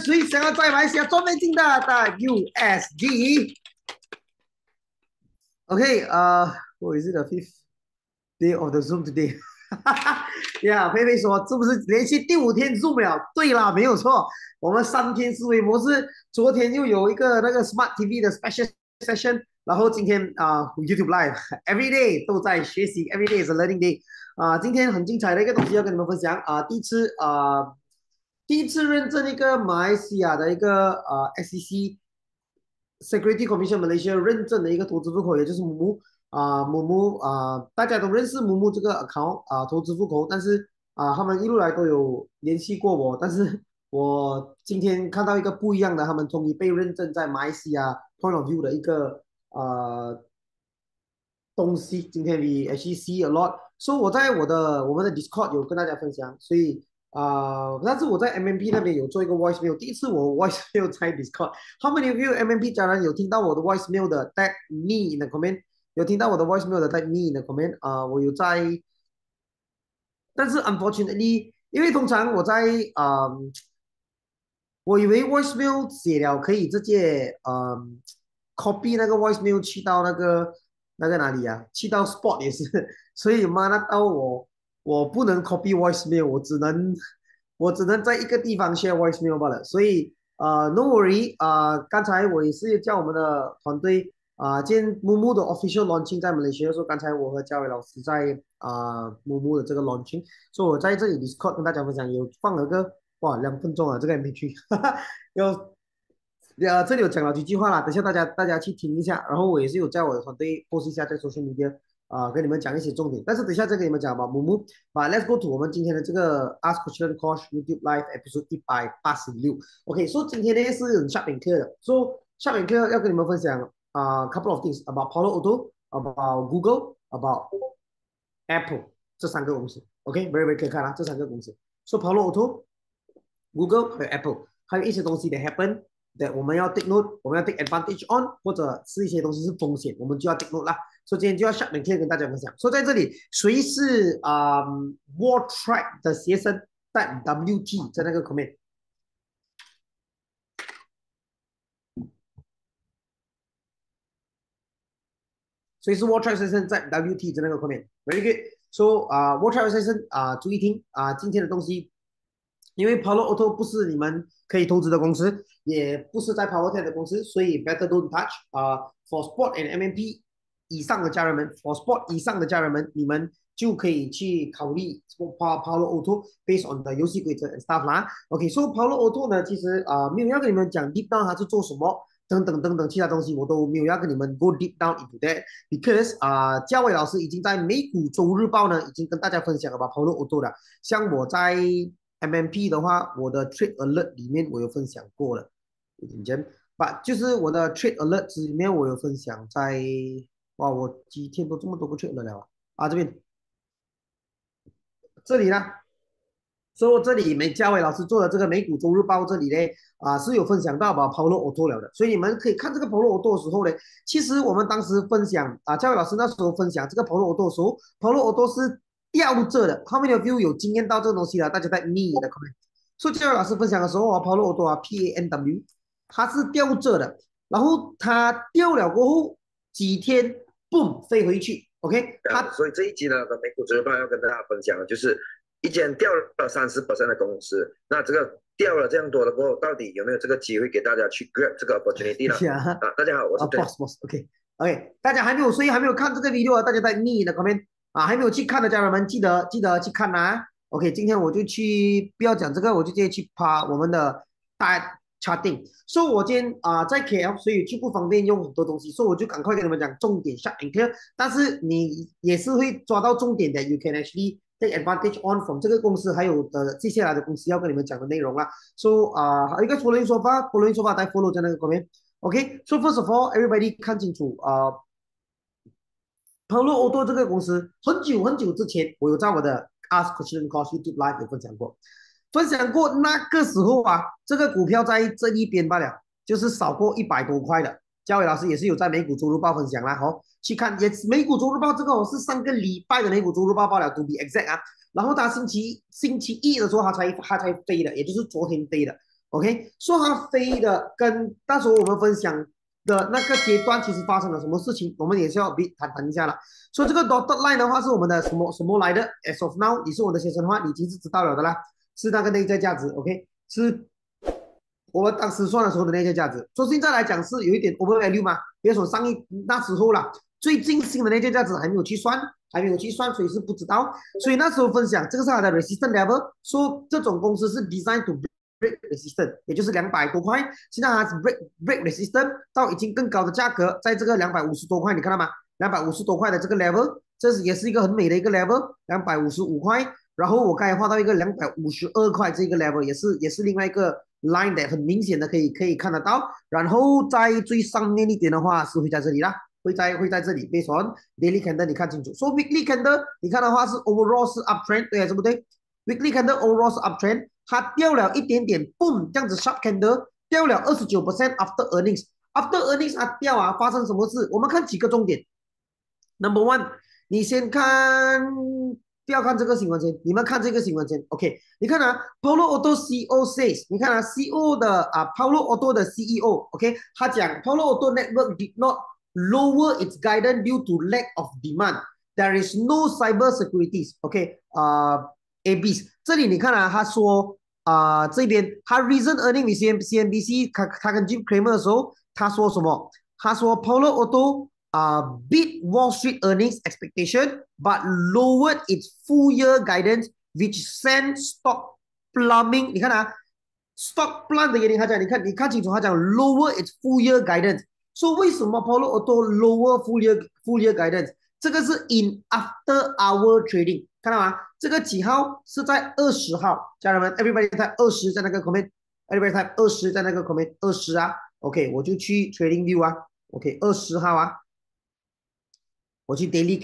谁想要在马来西亚赚美金的USD？OK，我 is it the fifth day of the Zoom today？呀，佩佩说是不是连续第5天 Zoom 了？对啦，没有错，我们3天思维模式，昨天又有一个那个 Smart TV 的 special session，然后今天YouTube Live，every day 都在学习，every day is a learning day。今天很精彩的一个东西要跟你们分享第一次认证一个马来西亚的一个SEC Security Commission Malaysia 认证的一个投资户口，也就是母母大家都认识母母这个 account 投资户口，但是他们一路来都有联系过我，但是我今天看到一个不一样的，他们终于被认证在马来西亚 Point of View 的一个东西，今天 we actually see a lot。所以我在我们的 Discord 有跟大家分享，所以但是我在 MMP 那边有做一个 voice mail，第一次我 voice mail 在 Discord。How many of you MMP 家人有听到我的 voice mail 的 tag me in the comment？有听到我的 voice mail 的 tag me in the comment？我有在，但是 unfortunately，因为通常我在我以为 voicemail 写了可以直接copy 那个 voicemail 去到那个哪里啊？去到 Spot 也是，所以妈那到我不能 copy voicemail，我只能在一个地方 share voicemail 罢了。所以no worry，刚才我也是叫我们的团队今天木木的 official launching 在马来西亚，说刚才我和嘉伟老师在木木的这个 launching，所以我在这里 Discord 跟大家分享，有放了个哇2分钟啊，这个 MP3，有这里有讲了几句话啦，等下大家去听一下，然后我也是有叫我的团队 post 一下在 social media 跟你们讲一些重点，但是等下再跟你们讲吧，木木let's go to 我们今天的这个 Ask Question Course YouTube Live Episode 186，OK，所以今天呢是很 sharp and clear 的，所以 sharp and clear 要跟你们分享couple of things about Palo Alto，about Google，about Apple 这3个公司，OK，very very clear 看啊，这3个公司，所以 Palo Alto、Google 还有 Apple，还有一些东西的 happen。我们要 take note，我们要 take advantage on，或者是一些东西是风险，我们就要 take note 啦。所以今天就要 sharp and clear 跟大家分享。所以在这里，谁是War Track 的学生？在 WT 在那个 comment。所以是 War Track 学生在 WT 在那个 comment。Very good。So War Track 学生注意听今天的东西，因为 Palo Alto 不是你们可以投资的公司，也不是在 PowerTech 的公司，所以 better don't touch for Sport and MMP 以上的家人们 ，for Sport 以上的家人们，你们就可以去考虑 Palo Alto based on 的游戏规则 and stuff 啦。OK，so Palo Alto 呢，其实没有要跟你们讲 deep down 它是做什么。等等等等，其他东西我都没有要跟你们 go deep down into that，because 嘉伟老师已经在美股周日报呢，已经跟大家分享了吧 Palo Alto 的。像我在 MMP 的话，我的 Trade Alert 里面我有分享过了，有点真，就是我的 Trade Alert 里面我有分享在，哇，我几天都这么多个 Trade Alert 了这里呢，所以这里嘉伟老师做的这个美股周日报这里呢，是有分享到把 Palo Alto 了的，所以你们可以看这个 Palo Alto 的时候呢，其实我们当时分享嘉伟老师那时候分享这个 Palo Alto 的时候，Palo Alto 是吊着的，How many of you 有经验到这个东西了？大家在 me 的 comment。所以嘉伟老师分享的时候Palo Alto PANW，它是吊着的，然后它掉了过后几天，boom 飞回去，OK， 所以这一集呢的美股周日报要跟大家分享的就是一间掉了30%的公司，那这个掉了这样多了过后，到底有没有这个机会给大家去 grab 这个 opportunity 呢？大家好，我是 boss，OK，大家还没有所以还没有看这个 video 大家在 me 的 comment 还没有去看的家人们，记得去看OK，今天我就去不要讲这个，我就直接去趴我们的大 charting。所以我今天在 KL，所以就不方便用很多东西，所以我就赶快跟你们讲重点 short and clear。但是你也是会抓到重点的 ，you can actually take advantage on from 这个公司还有接下来的公司要跟你们讲的内容啦。So 还有一个 following 说法再 follow 在那个方面。OK，so first of all，everybody 看清楚Palo Alto 这个公司很久很久之前，我有在我的 Ask Question Course YouTube Live 有分享过。那个时候这个股票在这一边罢了，就是少过100多块的。嘉伟老师也是有在美股周日报分享啦，去看也美股周日报这个是上个礼拜的美股周日报罢了 ，to be exact 然后他星期一的时候他才飞的，也就是昨天飞的。 OK，说它飞的跟那时候我们分享的那个阶段，其实发生了什么事情，我们也是要谈一下了。所以这个 dotted line 的话是我们的什么来的？As of now，你是我的学生的话，你已经是知道了的啦，是那个内在价值，OK，是我们当时算的时候的内在价值。说现在来讲是有一点 overvalue 嘛，比如说那时候啦，最近新的内在价值还没有去算，所以是不知道。所以那时候分享这个是它的 resistance level，说这种公司是 design to break resistance，也就是200多块。现在它是 break resistance 到已经更高的价格，在这个250多块，你看到吗？250多块的这个 level，这也是一个很美的一个 level，255块。然后我刚才画到一个252块这个 level，也是另外一个 line 的，很明显的可以看得到。然后在最上面一点的话是会在这里啦，会在这里。based on daily candle 你看清楚，说 weekly candle 你看的话是 overall 是 uptrend，对啊，对不对？weekly candle overall 是 uptrend，它掉了一点点 boom 这样子 sharp candle 掉了29% after earnings。after earnings 它掉啊，发生什么事？我们看几个重点。Number one，你先看，不要看这个新闻先，你们看这个新闻先。OK，你看啊，Polo Auto CEO says，你看啊，CEO 的Polo Auto 的 CEO，OK，他讲 Polo Auto network did not lower its guidance due to lack of demand. There is no cyber securities. ABs 这里你看啊，他说这边他 recent earning with CNBC，他跟 Jim Cramer 的时候，他说什么？他说 Polo Auto beat Wall Street earnings expectation, but lowered its full year guidance, which sent stock plumbing. 你看啊，stock plumb 的原因，他讲，你看清楚，他讲 lower its full year guidance。说为什么 Polo Auto lower full year guidance？这个是 in after hour trading，看到吗？这个几号是在20号，家人们，everybody type 20在那个 comment，everybody type 20在那个 comment 20啊。OK，我就去 trading view 啊。OK，20号啊。我去 daily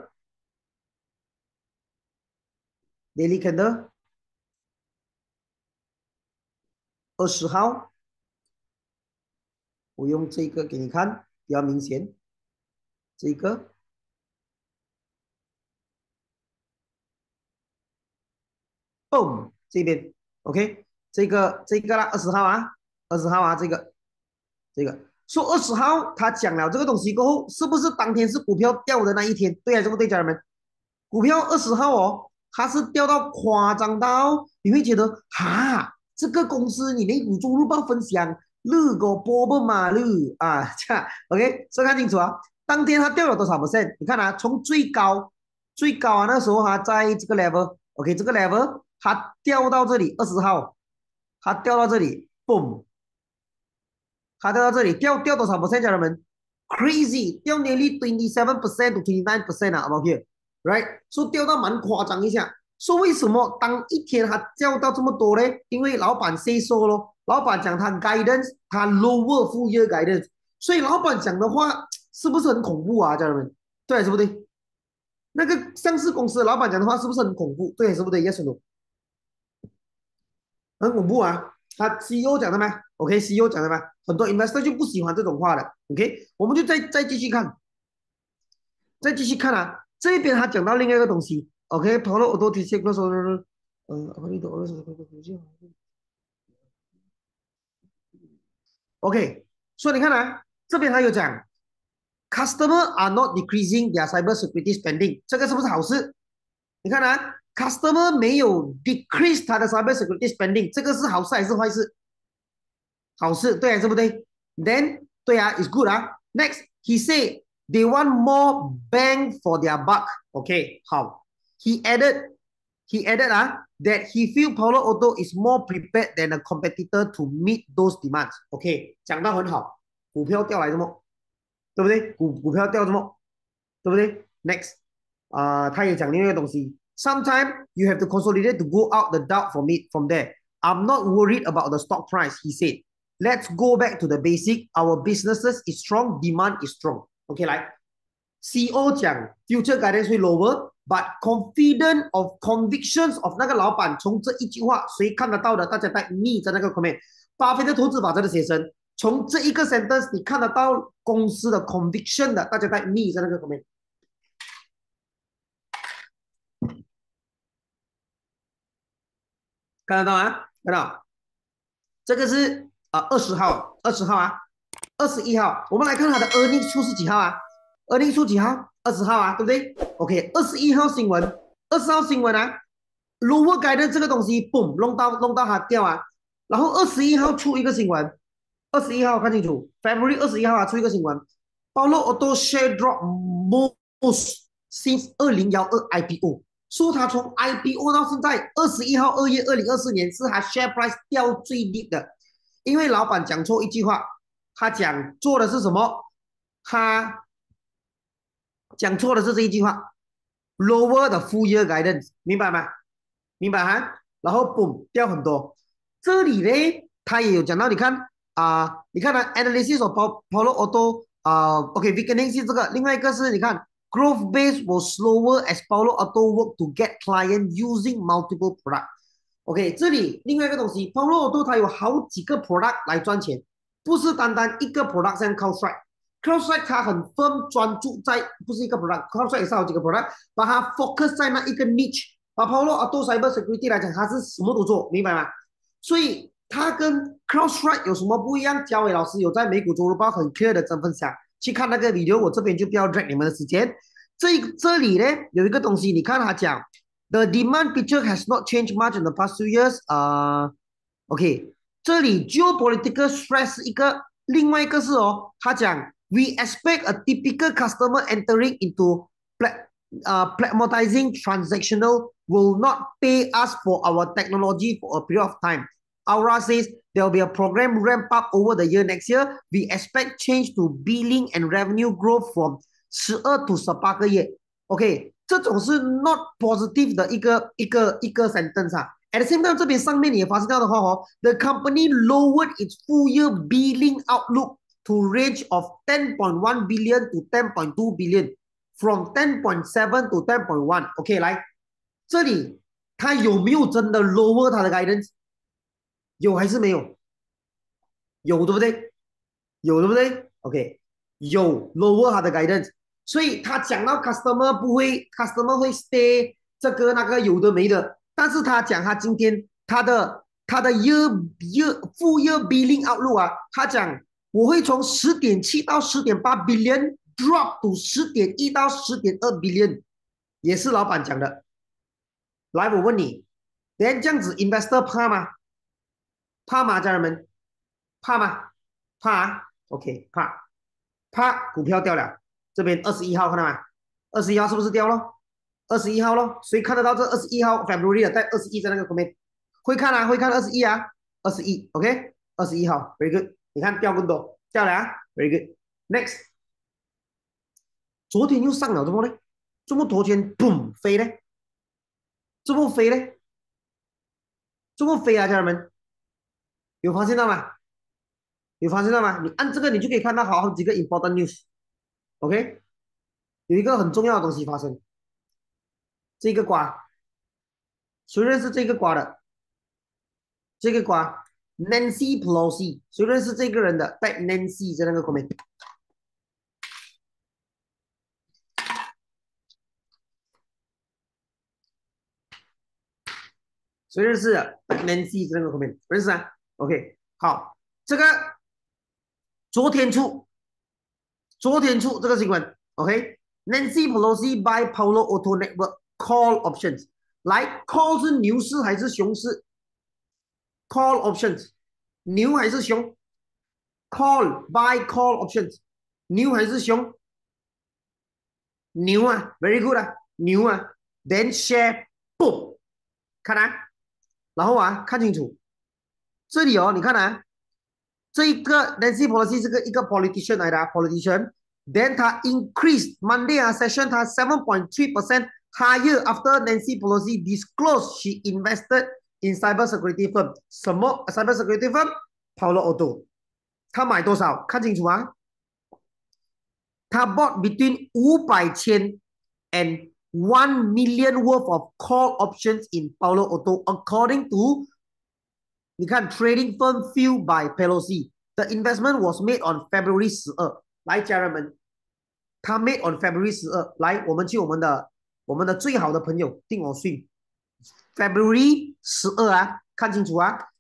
candle，daily candle 20号，我用这个给你看，比较明显。这个 boom 这边 OK，这个啦，20号啊，二十号啊，这个说20号他讲了这个东西过后，是不是当天是股票掉的那一天？对啊，对不对，家人们？股票20号哦，它是掉到夸张到，你会觉得哈，这个公司你美股周日报分享，乐个波波马乐啊，这样 OK，所以看清楚啊，当天它掉了多少 percent？你看啊，从最高啊，那时候它在这个 level，OK，这个 level 它掉到这里20号，它掉到这里，boom，它掉到这里，掉多少 percent，家人们？Crazy，掉 nearly 27% to 29% 啊，about here，right？说掉到蛮夸张一下。说为什么当一天它掉到这么多呢？因为老板 say so 咯，老板讲他 guidance，他 lower full year guidance，所以老板讲的话是不是很恐怖啊，家人们？对还是不对？那个上市公司的老板讲的话是不是很恐怖？对还是不对？Yes or no？很恐怖啊！他 CEO 讲的吗？OK，CEO 讲的吗？很多 investor 就不喜欢这种话的。OK，我们就再继续看，再继续看啊。这边他讲到另外一个东西。OK，Paulo Auto t i c 说，apa itu OK，所以你看啊，这边他有讲，customer are not decreasing their cyber security spending，这个是不是好事？你看啊，customer 没有 decrease 他的 cyber security spending，这个是好事还是坏事？好事，对啊，对不对？Then 对啊，is good 啊。Next he say they want more bang for their buck. OK，好。He added that he feel Palo Auto is more prepared than a competitor to meet those demands. OK，讲到很好，股票掉来什么？对不对？股票掉什么？对不对？Next，他也讲另外一个东西。Sometimes you have to consolidate to go out the doubt from it from there. I'm not worried about the stock price, he said. Let's go back to the basic. Our businesses is strong, demand is strong. OK，来，CEO 讲 future guidance 会 lower，but confident of convictions of 那个老板从这一句话，谁看得到的？大家在 me 在那个 comment，巴菲特投资法则的学生，从这一个 sentence 你看得到公司的 conviction 的，大家在 me 在那个 comment。看得到啊？看到？ 这个是20号啊，21号，我们来看它的 earnings 出是几号啊？earnings 出几号？20号啊，对不对 ？OK，21号新闻，20号新闻啊，lower guidance 这个东西，boom，弄到它掉啊，然后21号出一个新闻，二十一号看清楚，February 21号啊出一个新闻，Paulo Auto share drop most since 2012 IPO。说它从 IPO 到现在21号2月2024年是它 share price 掉最低的，因为老板讲错一句话，他讲做的是什么？他讲错的是这一句话，lower 的 full year guidance，明白吗？明白哈？然后 boom 掉很多，这里呢他也有讲到，你看你看analysis of Paulo Auto OK，weakening 是这个，另外一个是你看 growth base was slower as Paulo Auto work to get client using multiple product。OK，这里另外一个东西，Paulo Auto 它有好几个 product 来赚钱，不是单单一个 product 像 CrowdStrike。CrowdStrike 它很 firm 专注在不是一个 product，CrowdStrike 也是好几个 product，把它 focus 在那一个 niche。把 Paulo Auto Cyber Security 来讲，它是什么都做，明白吗？所以它跟 CrowdStrike 有什么不一样？嘉伟老师有在美股周日报很 clear 的分享，去看那个 video，我这边就不要 drag 你们的时间。这里呢有一个东西，你看他讲 The demand picture has not changed much in the past 2 years。OK， 这里 geopolitical stress 一个，另外一个是他讲 We expect a typical customer entering into pragmatizing transactional will not pay us for our technology for a period of time. Aura says there will be a program ramp up over the year next year. We expect change to billing and revenue growth from 12 to 18个月。OK， 这种是 not positive 的一个 sentence 啊。At the same time， 这边上面你也发现到的话the company lowered its full year billing outlook to range of 10.1 billion to 10.2 billion from 10.7 to 10.1。OK， 来，这里它有没有真的 lower 它的 guidance？ 有还是没有？有，对不对？有，对不对 ？OK， 有 lower 它的 guidance， 所以他讲到 customer 不会 customer 会 stay 这个那个有的没的，但是他讲他今天他的full year billing outlook 啊，他讲我会从10.7到10.8 billion drop to 10.1到10.2 billion， 也是老板讲的。来，我问你，连这样子 investor 怕吗？怕吗，家人们？怕吗？怕啊 ？OK， 怕股票掉了。这边21号看到吗？21号是不是掉了？21号咯，谁看得到这21号 February 的在21在那个后面？会看啊，会看21啊，21 OK， 21号 very good， 你看掉更多，掉了啊 very good。Next， 昨天又上了，怎么呢？怎么昨天 boom 飞呢？怎么飞呢？怎么飞啊，家人们？有发现到吗？有发现到吗？你按这个，你就可以看到好几个 important news。OK， 有一个很重要的东西发生。这个瓜，谁认识这个瓜的？这个瓜 Nancy Pelosi， 谁认识这个人的？带 Nancy 在那个后面。谁认识的？带 Nancy 在那个后面，认识啊 ？OK， 好，这个昨天出这个新闻 ，OK，Nancy Pelosi buy Paulo Auto Network call options。来 ，call 是牛市还是熊市 ？Call options， 牛还是熊 ？Call buy call options， 牛还是熊？牛啊 ，very good 啊，牛啊。Then share boom， 看啊，然后看清楚，这里你看啊。这一个 Nancy Pelosi 是一个 politician 来的politician，then 他 increase Monday session 他 7.3% higher after Nancy Pelosi disclosed she invested in cyber security firm。什么 cyber security firm？ Paulo Auto。他买多少？看清楚啊！他 bought between 500千 and 1 million worth of call options in Paulo Auto according to你看 trading firm fueled by Pelosi。 The investment was made on February 12。 来，家人们，他 made on February 12。 来，我们去我们的最好的朋友定我讯 February 12啊，看清楚啊。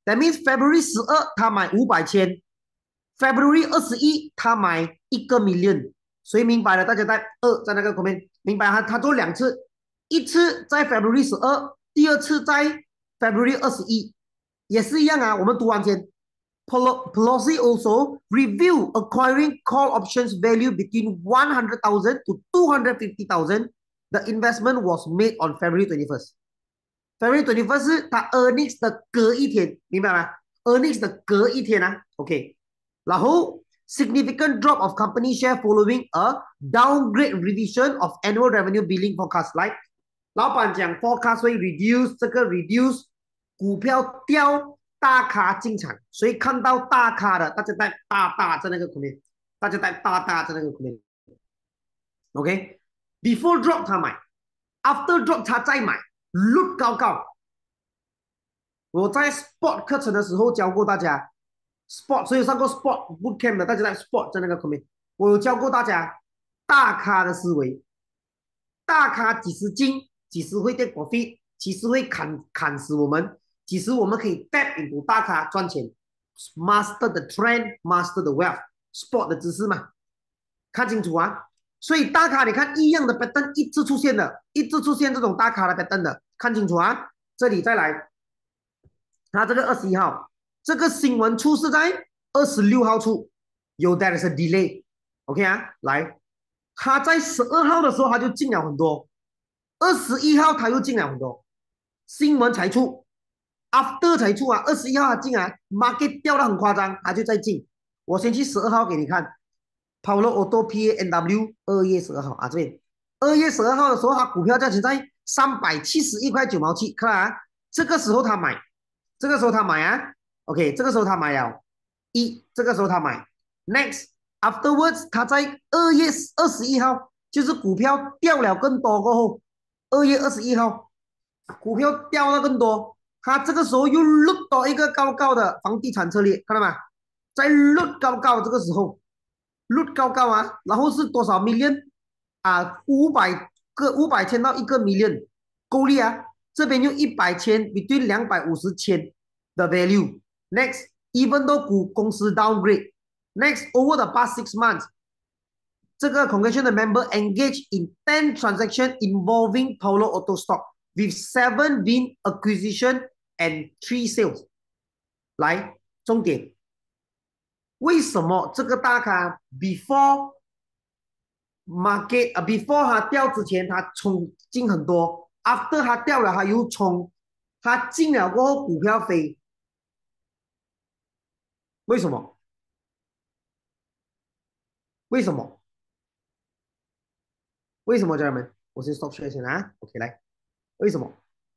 That means February 12他买500千，February 21他买1个 million，所以明白了？大家在在那个后面明白他做2次，一次在 February 12，第二次在 February 21，也是一样啊。我们读完先。Pelosi also review acquiring call options value between 100,000 to 250,000. The investment was made on February 21st. February 21st 是它 earnings 的隔一天，明白吗 ？earnings 的隔一天啊，OK。然后 significant drop of company share following a downgrade revision of annual revenue billing forecast. 来，老板讲 forecast 会 reduce， 这个 reduce 股票掉。大咖进场，所以看到大咖的，大家带大大在那个空面，大家带大大在那个空面。OK，before drop 他买 ，after drop 他再买 ，look 高高。我在 sport 课程的时候教过大家 sport， 所以上过 sport bootcamp 的，大家在 sport 在那个空面，我有教过大家大咖的思维，大咖几时进，几时会跌 profit， 几时会砍死我们。其实我们可以 tap into 大咖赚钱 ，master the trend, master the wealth, sport 的知识嘛，看清楚啊！所以大咖你看一样的 pattern 一直出现的，一直出现这种大咖的 pattern 的，看清楚啊！这里再来，他这个21号，这个新闻出是在26号出，有 there is a delay，OK 啊，来，他在12号的时候他就进了很多，21号他又进了很多，新闻才出。After 才出啊，21号他进啊 ，market 掉的很夸张，他就再进。我先去12号给你看 ，Paulo Auto PANW 2月12号啊，这边2月12号的时候，它股票价钱在371.9毛7，看啊，这个时候他买，这个时候他买啊 ，OK， 这个时候他买了，这个时候他买 ，next afterwards 他在2月21号，就是股票掉了更多过后，2月21号股票掉了更多。他这个时候又 look 到一个高高的房地产策略，看到吗？在 look 高高这个时候 look 高高啊，然后是多少 million 啊？500千到1个 million 够力啊！这边又100千 between 250千的 value。Next even though 公司 downgrade。Next over the past 6 months， 这个 congregation 的 member engage in 10 transaction involving Paulo Auto Stock。With 7 being acquisition and 3 sales， 来，重点，为什么这个大咖 before market before 它掉之前它冲进很多 ，after 它掉了它又冲，它进了过后股票飞，为什么？为什么？为什么家人们？我先 stop share 先啊 ，OK 来，为什么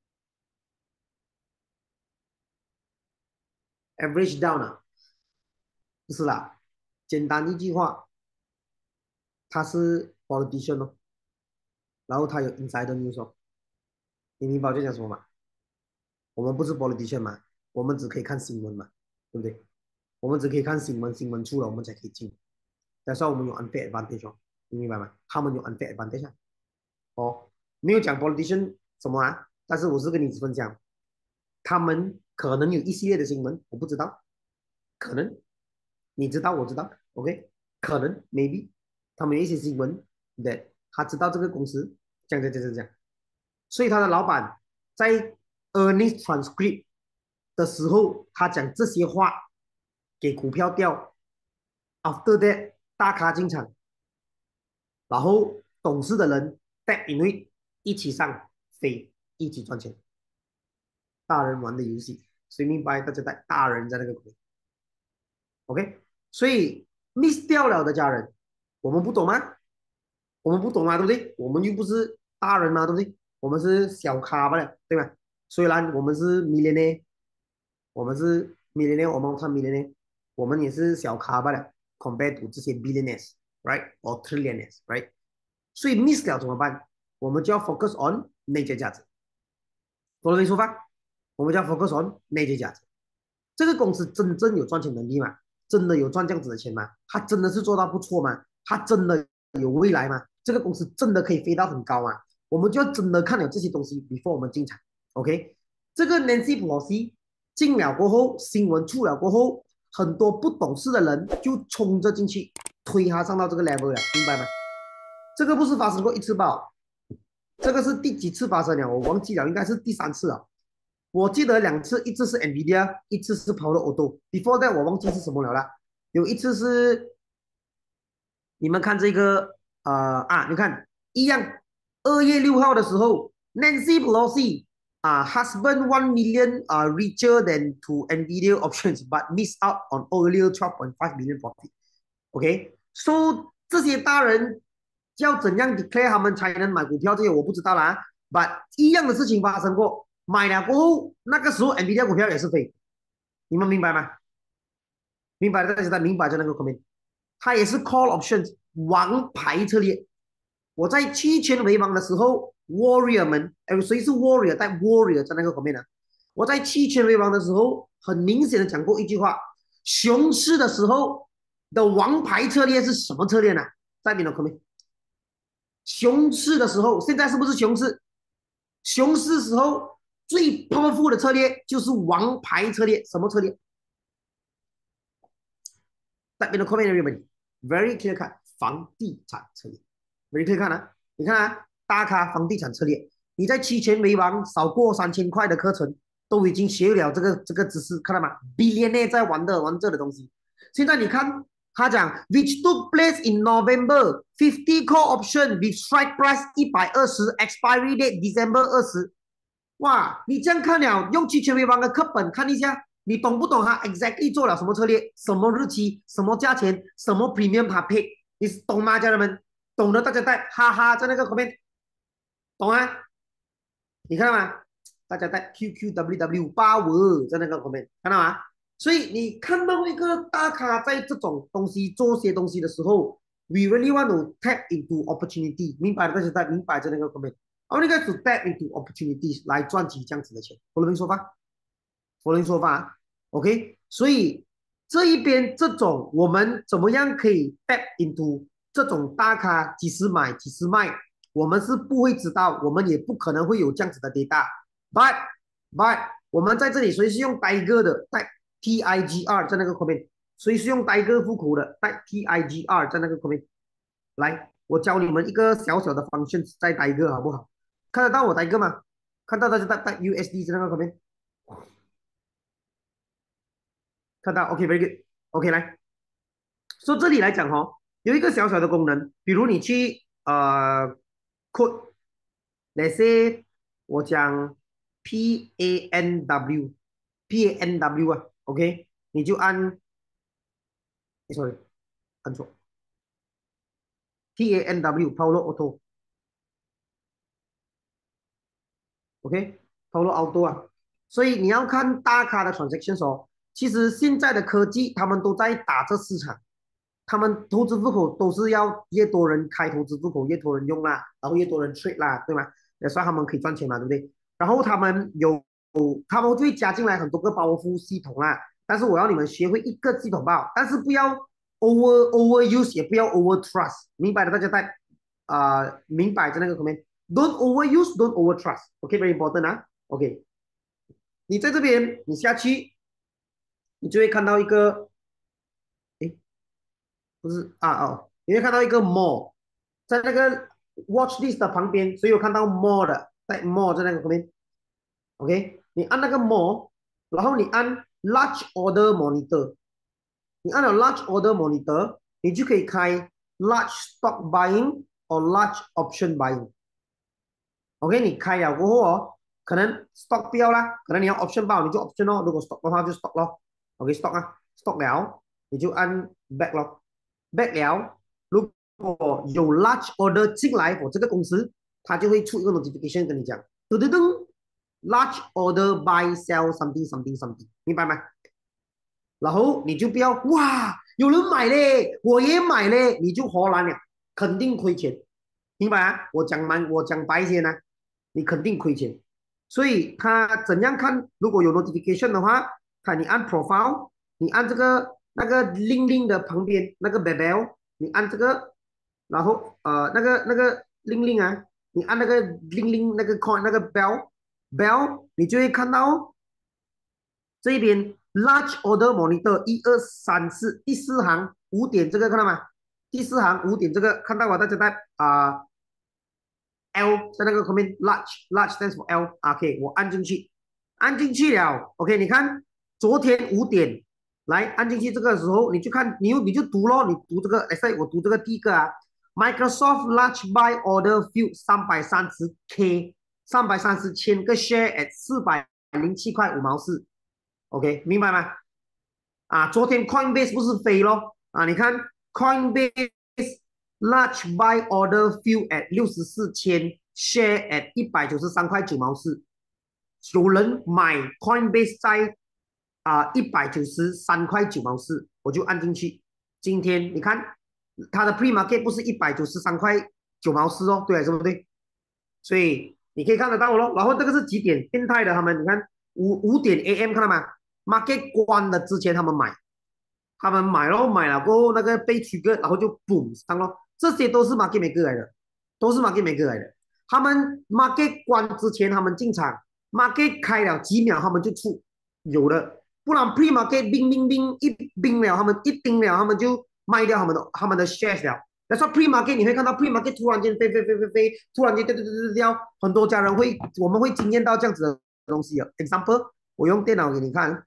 ？average down 啊？不是啦，简单一句话，他是 politician 哦，然后他有 insider news 哦，你明白我在讲什么吗？我们不是 politician 嘛，我们只可以看新闻嘛，对不对？我们只可以看新闻，新闻出了我们才可以进。但是我们有 unfair advantage 哦，你明白吗？他们有 unfair advantage 啊。哦，没有讲 politician 什么啊，但是我是跟你分享，他们可能有一系列的新闻，我不知道，可能你知道，我知道，OK，可能 maybe 他们有一些新闻的，他知道这个公司这样这样这样，所以他的老板在 earnings transcript 的时候，他讲这些话给股票掉，after that 大咖进场，然后董事的人带因为一起上飞，一起赚钱，大人玩的游戏，谁明白？大家带大人在那个，OK，所以 miss 掉了的家人，我们不懂吗？我们不懂啊，对不对？我们又不是大人嘛，对不对？我们是小咖罢了，对吧？虽然我们是 millionaire，我们是 millionaire，我们看 millionaire，我们也是小咖罢了，compared to 这些 billionaires，right？or trillionaires，right？所以 miss 了怎么办？我们就要 focus on 内在价值。懂了没出发？我们就要 focus on 内在价值。这个公司真正有赚钱能力吗？真的有赚这样子的钱吗？它真的是做到不错吗？它真的有未来吗？这个公司真的可以飞到很高吗？我们就要真的看了这些东西 before 我们进场。OK， 这个 Nancy Pelosi 进了过后，新闻出了过后，很多不懂事的人就冲着进去推他上到这个 level 了，明白吗？这个不是发生过一次吧？这个是第几次发生了？我忘记了，应该是第三次了。我记得两次，一次是 Nvidia，一次是 Palo Alto。Before that 我忘记是什么了啦。有一次是你们看这个你看一样，2月6号的时候，Nancy Pelosi husband 1 million richer than to Nvidia options but miss out on earlier 12.5 million profit. OK，so 这些大人要怎样 declare 他们才能买股票？这些我不知道啦。But 一样的事情发生过，买了过后，那个时候 Nvidia 股票也是飞，你们明白吗？明白的，大家在明白就那个 comment，它也是 call options 王牌策略。我在期权为王的时候，warrior 们，谁是 warrior？带 warrior 在那个 comment 呢？我在期权为王的时候，很明显的讲过一句话：熊市的时候的王牌策略是什么策略呢？在你的 comment。熊市的时候，现在是不是熊市？熊市时候最 powerful 的策略就是王牌策略，什么策略？在边的 comment everybody very clear 看房地产策略 very clear 看啊，你看啊，大咖房地产策略，你在期权为王少过3000块的课程都已经学了这个知识，看到吗？Billionaire 在玩这的东西。现在你看他讲 which took place in November 50 call option with strike price 120 expiry date December 20。哇，你这样看了，用期权为王的课本看一下，你懂不懂他 exactly 做了什么策略，什么日期，什么价钱，什么 premium 他 pay，你懂吗，家人们？懂的大家带哈哈在那个后面，懂啊？你看到吗？大家带 QQWW 852在那个后面，看到吗？所以你看到一个大咖在这种东西做些东西的时候，we really want to tap into opportunity，明白的大家带明白在那个后面。我们应该是 tap into opportunities 来赚取这样子的钱。我能说法？我能说法？OK，所以这一边这种我们怎么样可以 tap into 这种大咖几时买几时卖，我们是不会知道，我们也不可能会有这样子的 data。But 我们在这里谁是用呆哥的带 TIGR 在那个 comment，谁是用呆哥户口的带 TIGR 在那个 comment。来，我教你们一个小小的方式，在呆哥好不好？看得到我呆哥吗？看到的就带 USD 在那个 comment，看到 OK very good，OK 来。说这里来讲哦，有一个小小的功能，比如你去code，那些我讲 PANW 啊，OK，你就按，sorry，按错 PANW Paulo Auto，OK，Paulo Auto 啊，所以你要看大咖的 transactions 哦，其实现在的科技他们都在打这市场。他们投资户口都是要越多人开投资户口，越多人用啦，然后越多人 trade 啦，对吗？也算他们可以赚钱嘛，对不对？然后他们会加进来很多个包袱系统啦，但是我要你们学会一个系统包，但是不要 overuse，也不要 over trust，明白的大家在明白在那个后面，don't overuse，don't over trust，OK，very important 啊，OK，你在这边你下去，你就会看到一个，诶，不是你会看到一个 more，在那个 watch list 的旁边，所以有看到 more 的，在 more 在那个旁边，OK，你按那个 more，然后你按 large order monitor，你按了 large order monitor，你就可以开 large stock buying or large option buying，OK，你开了过后哦，可能 stock 不要啦，可能你要 option 报，你就 option 哦，如果 stock 的话就 stock 咯，OK stock 啊，stock 了，你就按 back 咯，back 了。如果有 large order 进来我这个公司，它就会出一个 notification 跟你讲，噔噔噔，large order buy sell something something something，明白吗？然后你就不要哇，有人买嘞，我也买嘞，你就荷兰了，肯定亏钱，明白啊？我讲白一些呢，你肯定亏钱。所以他怎样看？如果有 notification 的话，你按 profile，你按这个那个 link 的旁边那个 bell，你按这个，然后那个 link 啊，你按那个 link 那个 coin 那个 bell，你就会看到这边 large order monitor 1、2、3、4，第四行5点这个看到吗？第四行5点这个看到吗？大家在L 在那个后面 large stands for L，OK，我按进去，按进去了，OK，你看昨天5点，来按进去这个时候你就看你就读咯，你读这个，来，我读这个第一个啊，Microsoft large buy order field 330K，330千个 share at 407块5毛4，OK，明白吗？啊，昨天 Coinbase 不是飞咯？啊，你看 Coinbase large buy order fill at 64千 share at 193块9毛4，有人买 Coinbase 在193块9毛4，我就按进去。今天你看它的 pre market 不是193块9毛4哦，对，是不对？所以你可以看得到咯。然后这个是几点？变态的，他们你看五点 AM 看到吗？market 关了之前他们买，他们买咯，买了过后那个被 trigger，然后就 boom 上咯。这些都是 market maker 来的，都是 market maker 来的。他们 market 关之前他们进场，market 开了几秒他们就出，有的。不然 pre market 冰一冰了，他们一冰了，他们就卖掉他们的 shares 了。那说 pre market 你会看到 pre market 突然间飞，突然间掉，很多家人我们会惊艳到这样子的东西啊。example，我用电脑给你看，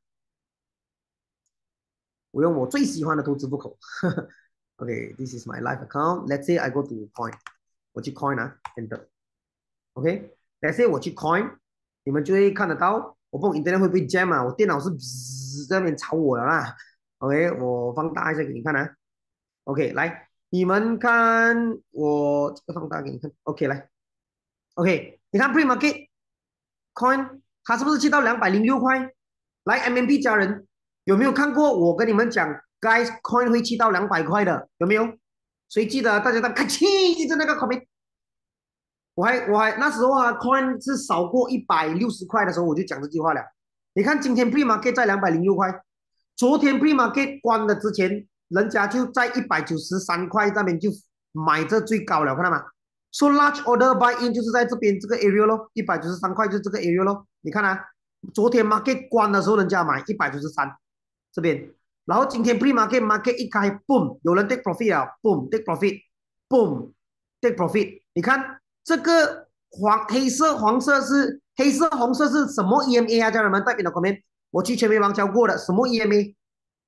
我用我最喜欢的投资户口。OK，this is my live account. Let's say I go to coin，我去 coin 啊，enter。OK，let's say 我去 coin，你们就会看得到，我不懂 internet 会不会 jam 啊？我电脑是在那边吵我了啦。OK，我放大一下给你看啊。OK，来，你们看我这个放大给你看。OK，来，OK，你看 pre market coin，它是不是去到206块？来 MMP 家人有没有看过？我跟你们讲，guys coin 会去到200块的，有没有？谁记得大家在看气着那个 comment？我还那时候啊，coin 是少过160块的时候，我就讲这句话了。你看今天 pre market 在206块，昨天 pre market 关了之前，人家就在193块那边就买这最高了，看到吗？So large order buy in 就是在这边这个 area 咯，193块就是这个 area 咯。你看啊，昨天 market 关的时候，人家买193这边，然后今天 pre market 一开，boom，有人 take profit 了，boom take profit，boom take profit，你看。这个黑色、黄色是黑色、红色是什么 EMA 啊？家人们代表的 comment，我去全民王教过的，什么 EMA？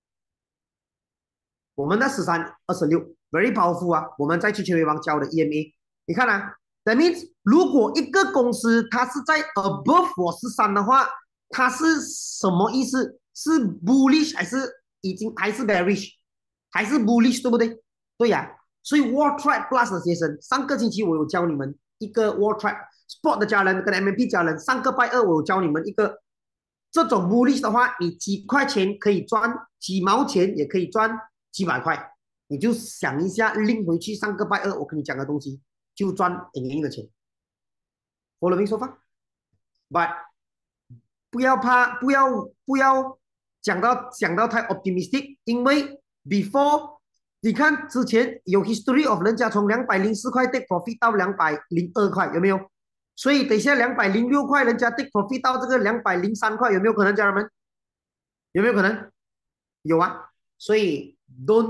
我们的1326 very powerful 啊！我们再去全民王教的 EMA，你看啊，that means 如果一个公司它是在 above 我13的话，它是什么意思？是 bullish 还是 bearish？还是 bullish 对不对？对呀、所以 War Trade Plus 的学生，上个星期我有教你们一个 War Trade Sport 的家人跟 MMP 家人，上个拜二我有教你们一个这种 bullish 的话，你几块钱可以赚，几毛钱也可以赚几百块，你就想一下，拎回去上个拜二我跟你讲的东西，就赚硬硬的钱。我了没说法？But 不要怕，不要讲到太 optimistic，因为 before 你看之前有 history of 人家从204块 take profit 到202块，有没有？所以等一下206块人家 take profit 到这个203块，有没有可能，家人们？有没有可能？有啊。所以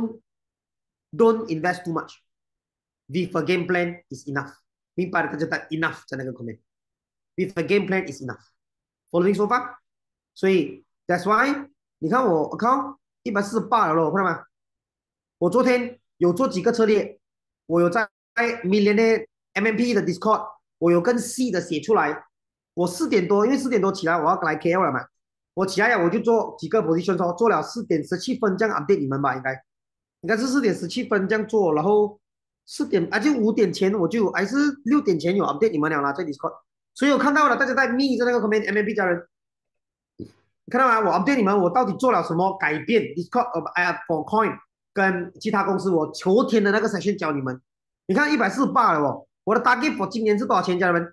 don't invest too much. With a game plan is enough. 明白了，大家的 enough 在那个 comment。With a game plan is enough. Following 说法，所以 that's why 你看我靠148了咯，看到吗？我昨天有做几个策略，我有在 Millionaire MMP 的 Discord，我有更细的写出来。我4点多，因为4点多起来我要来 KL 了嘛，我起来了我就做几个 position 做了4点17分这样 update 你们吧，应该是4点17分这样做，然后就5点前我就还是6点前有 update 你们了啦，在 Discord，所以我看到了大家在密在那个 comment MMP 家人。你看到吗？我 update 你们，我到底做了什么改变 ？Discord for coin 跟其他公司，我昨天的那个 session 教你们。你看148了哦，我的 target for 今年是多少钱，家人们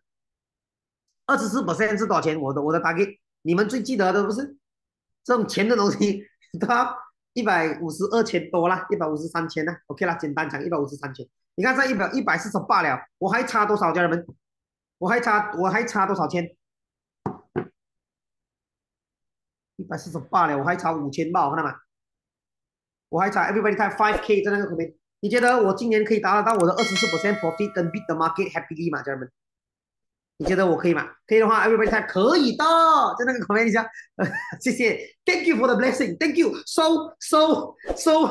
？24% 是多少钱？我的 target，你们最记得的不是这种钱的东西，都要152千多啦，153千啦。OK 啦，简单讲153千。你看在148了，我还差多少，家人们？我还差多少钱 148了，我还差5000吧，看到吗？我还差 everybody type 5K 在那个 comment。你觉得我今年可以达得到我的24% profit 跟 beat the market happily 吗，家人们？你觉得我可以吗？可以的话，everybody type 可以的，在那个 comment 一下，谢谢，Thank you for the blessing，Thank you so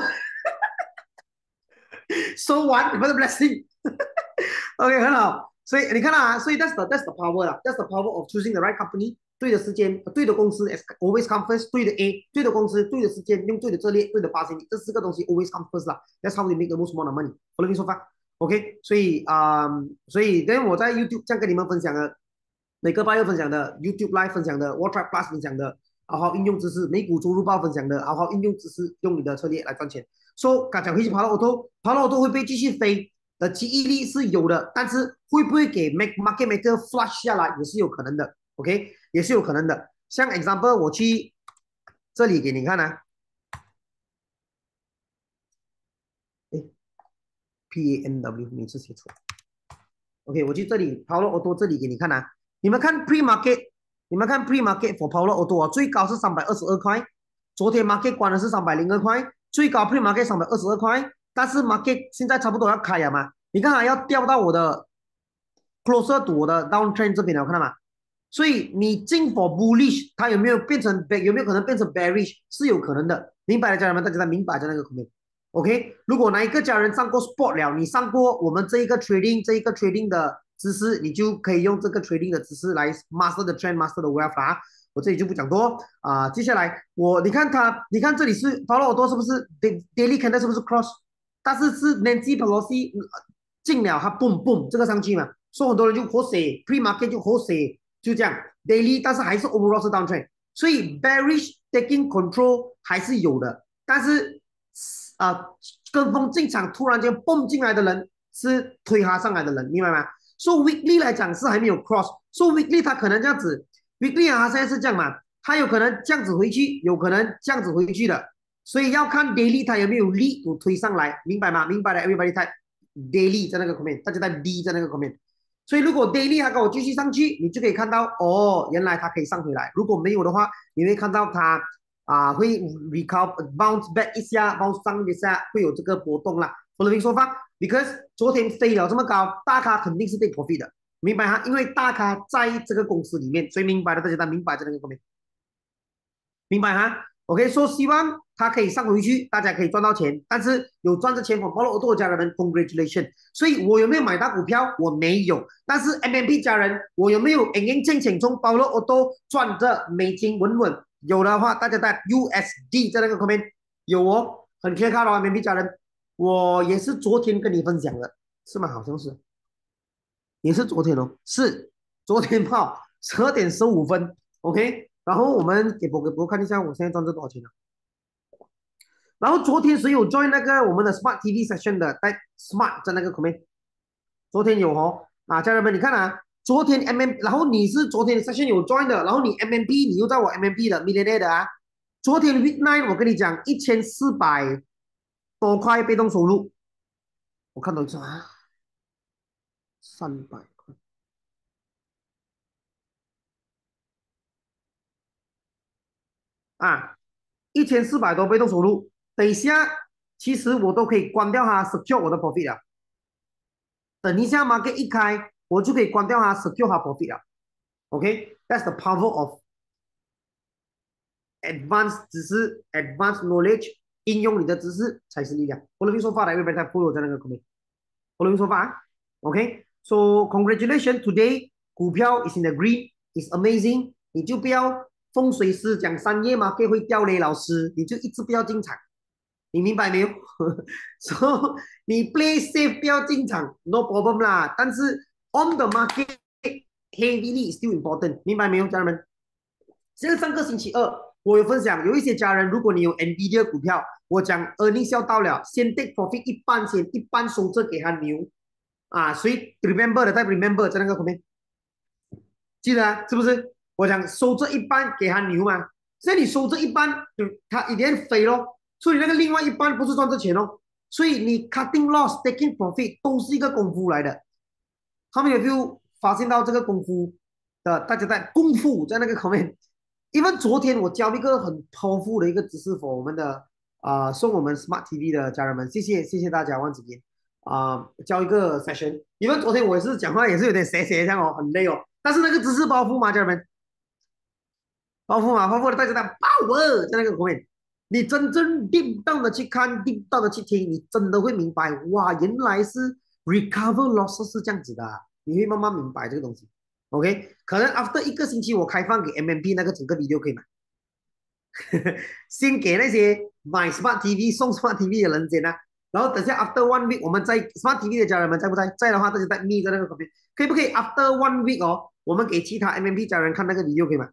so one for the blessing ，OK 很好，所以你看啊，所以 that's the power 啦，that's the power of choosing the right company，对的时间，对的公司，always come first，对的 A，对的公司，对的时间，用对的策略，对的发行，这4个东西 always come first 啦，that's how we make the most amount of money。我跟你说法，OK，所以等我在 YouTube 这样跟你们分享的，每个拜二分享的，YouTube Live 分享的，WhatsApp Plus 分享的，好好运用知识，美股周日报分享的，好好运用知识，用你的策略来赚钱。说刚讲回去跑到 auto，跑到 auto 会不会继续飞的记忆力是有的，但是会不会给 market maker flush 下来也是有可能的，OK，也是有可能的。像 example， 我去这里给你看啊，哎，PANW 每次写错，OK，我去这里 Paulo Auto 这里给你看啊，你们看 pre market， 你们看 pre market for Paulo Auto 啊，最高是322块，昨天 market 关的是302块，最高 pre market 322块，但是 market 现在差不多要开了嘛，你看还要掉到我的 closer to 我的 downtrend 这边了，看到吗？所以你进 for bullish，它有没有变成有没有可能变成 bearish？是有可能的，明白了，家人们，大家在明白在那个 comment。OK，如果哪一个家人上过 sport 了，你上过我们这一个 trading 的知识，你就可以用这个 trading 的知识来 master 的 trend，master 的 wealth 啊。我这里就不讲多啊、接下来你看你看这里是 follow 耳朵是不是 daily candle 是不是 cross？但是是 Nancy Pelosi 进了，它 boom boom 这个上去嘛，所以很多人就活血 pre market 就活血，就这样 daily，但是还是 overall 是 downtrend，所以 bearish taking control 还是有的，但是跟风进场突然间蹦进来的人是推他上来的人，明白吗？So weekly 来讲是还没有 cross，So weekly 它可能这样子，weekly 啊，现在是这样嘛，它有可能这样子回去，有可能这样子回去的，所以要看 daily 它有没有力度推上来，明白吗？明白了 ，everybody type daily 在那个 comment，大家在 D 在那个 comment。所以如果 daily 它跟我继续上去，你就可以看到哦，原来它可以上回来。如果没有的话，你会看到它会 recover bounce back 一下，bounce 上一下，会有这个波动啦。我的明说法，because 昨天飞了这么高，大咖肯定是被 profit 的，明白哈？因为大咖在这个公司里面，所以明白的大家明白这个方面，明白哈？OK，说、希望它可以上回去，大家可以赚到钱，但是有赚着钱from 包罗多家人，congratulation。所以我有没有买到股票？我没有，但是 MMP 家人，我有没有硬硬正正从包罗多赚着美金稳稳？有的话，大家在 USD 在那个 comment 有哦，很 clear 看哦，MMP 家人，我也是昨天跟你分享的，是吗？好像是，也是昨天哦，是昨天报12点15分，OK。然后我们给博看一下，我现在赚这多少钱了？然后昨天谁有 join 那个我们的 Smart TV session 的，在 Smart 在那个 comment，昨天有哦，家人们你看啊，昨天 然后你是昨天的 session 有 join 的，然后你 MMP 你又在我 MMP 的 millionaire 的啊，昨天 weeknight 我跟你讲1400多块被动收入，我看到一次啊300块啊，1400多被动收入，等一下其实我都可以关掉它 secure 我的 profit 了。等一下 market 一开，我就可以关掉它 secure 它 profit 了。OK，that's、the power of advanced 知识，advanced knowledge，应用你的知识才是力量。我的说法来，因为在 follow 在那个 comment，我的说法啊，OK，so congratulations today，股票 is in the green，is amazing，你就不要风水师讲3月 market 会掉嘞，老师，你就一直不要进场。你明白没有？So 你 play safe 不要进场，no problem 啦。但是 on the market heavily is still important，明白没有，家人们？像上个星期二，我有分享，有一些家人，如果你有 NVIDIA 股票，我讲 earnings 要到了，先 take profit 一半先，一半收着给他牛啊。所以 remember 的，在 remember 在那个后面，记得啊，是不是？我讲收这一半给他牛嘛，所以你收这一半，他一点飞咯，所以那个另外一半不是赚这钱哦。所以你 cutting loss、taking profit 都是一个功夫来的。他们有没有发现到这个功夫的？大家在功夫在那个 comment 因为昨天我教一个很 powerful 的一个知识 for 我们的送我们 Smart TV 的家人们，谢谢大家，万子天教一个 session。因为昨天我也是讲话也是有点斜斜这样哦，很累哦。但是那个知识包袱嘛，家人们，包袱嘛，包袱的带着它 power 在那个后面，你真正 deep down 的去看，deep down 的去听，你真的会明白，哇，原来是 recover loss 是这样子的啊，你会慢慢明白这个东西。OK，可能 after 一个星期我开放给 MMP 那个整个 video 可以吗？先给那些买 Smart TV 送 Smart TV 的人先啊，然后等下 after 1 week 我们再 Smart TV 的家人们在不在？在的话，大家在密在那个旁边，可以不可以？after 1 week 哦，我们给其他 MMP 家人看那个 video 可以吗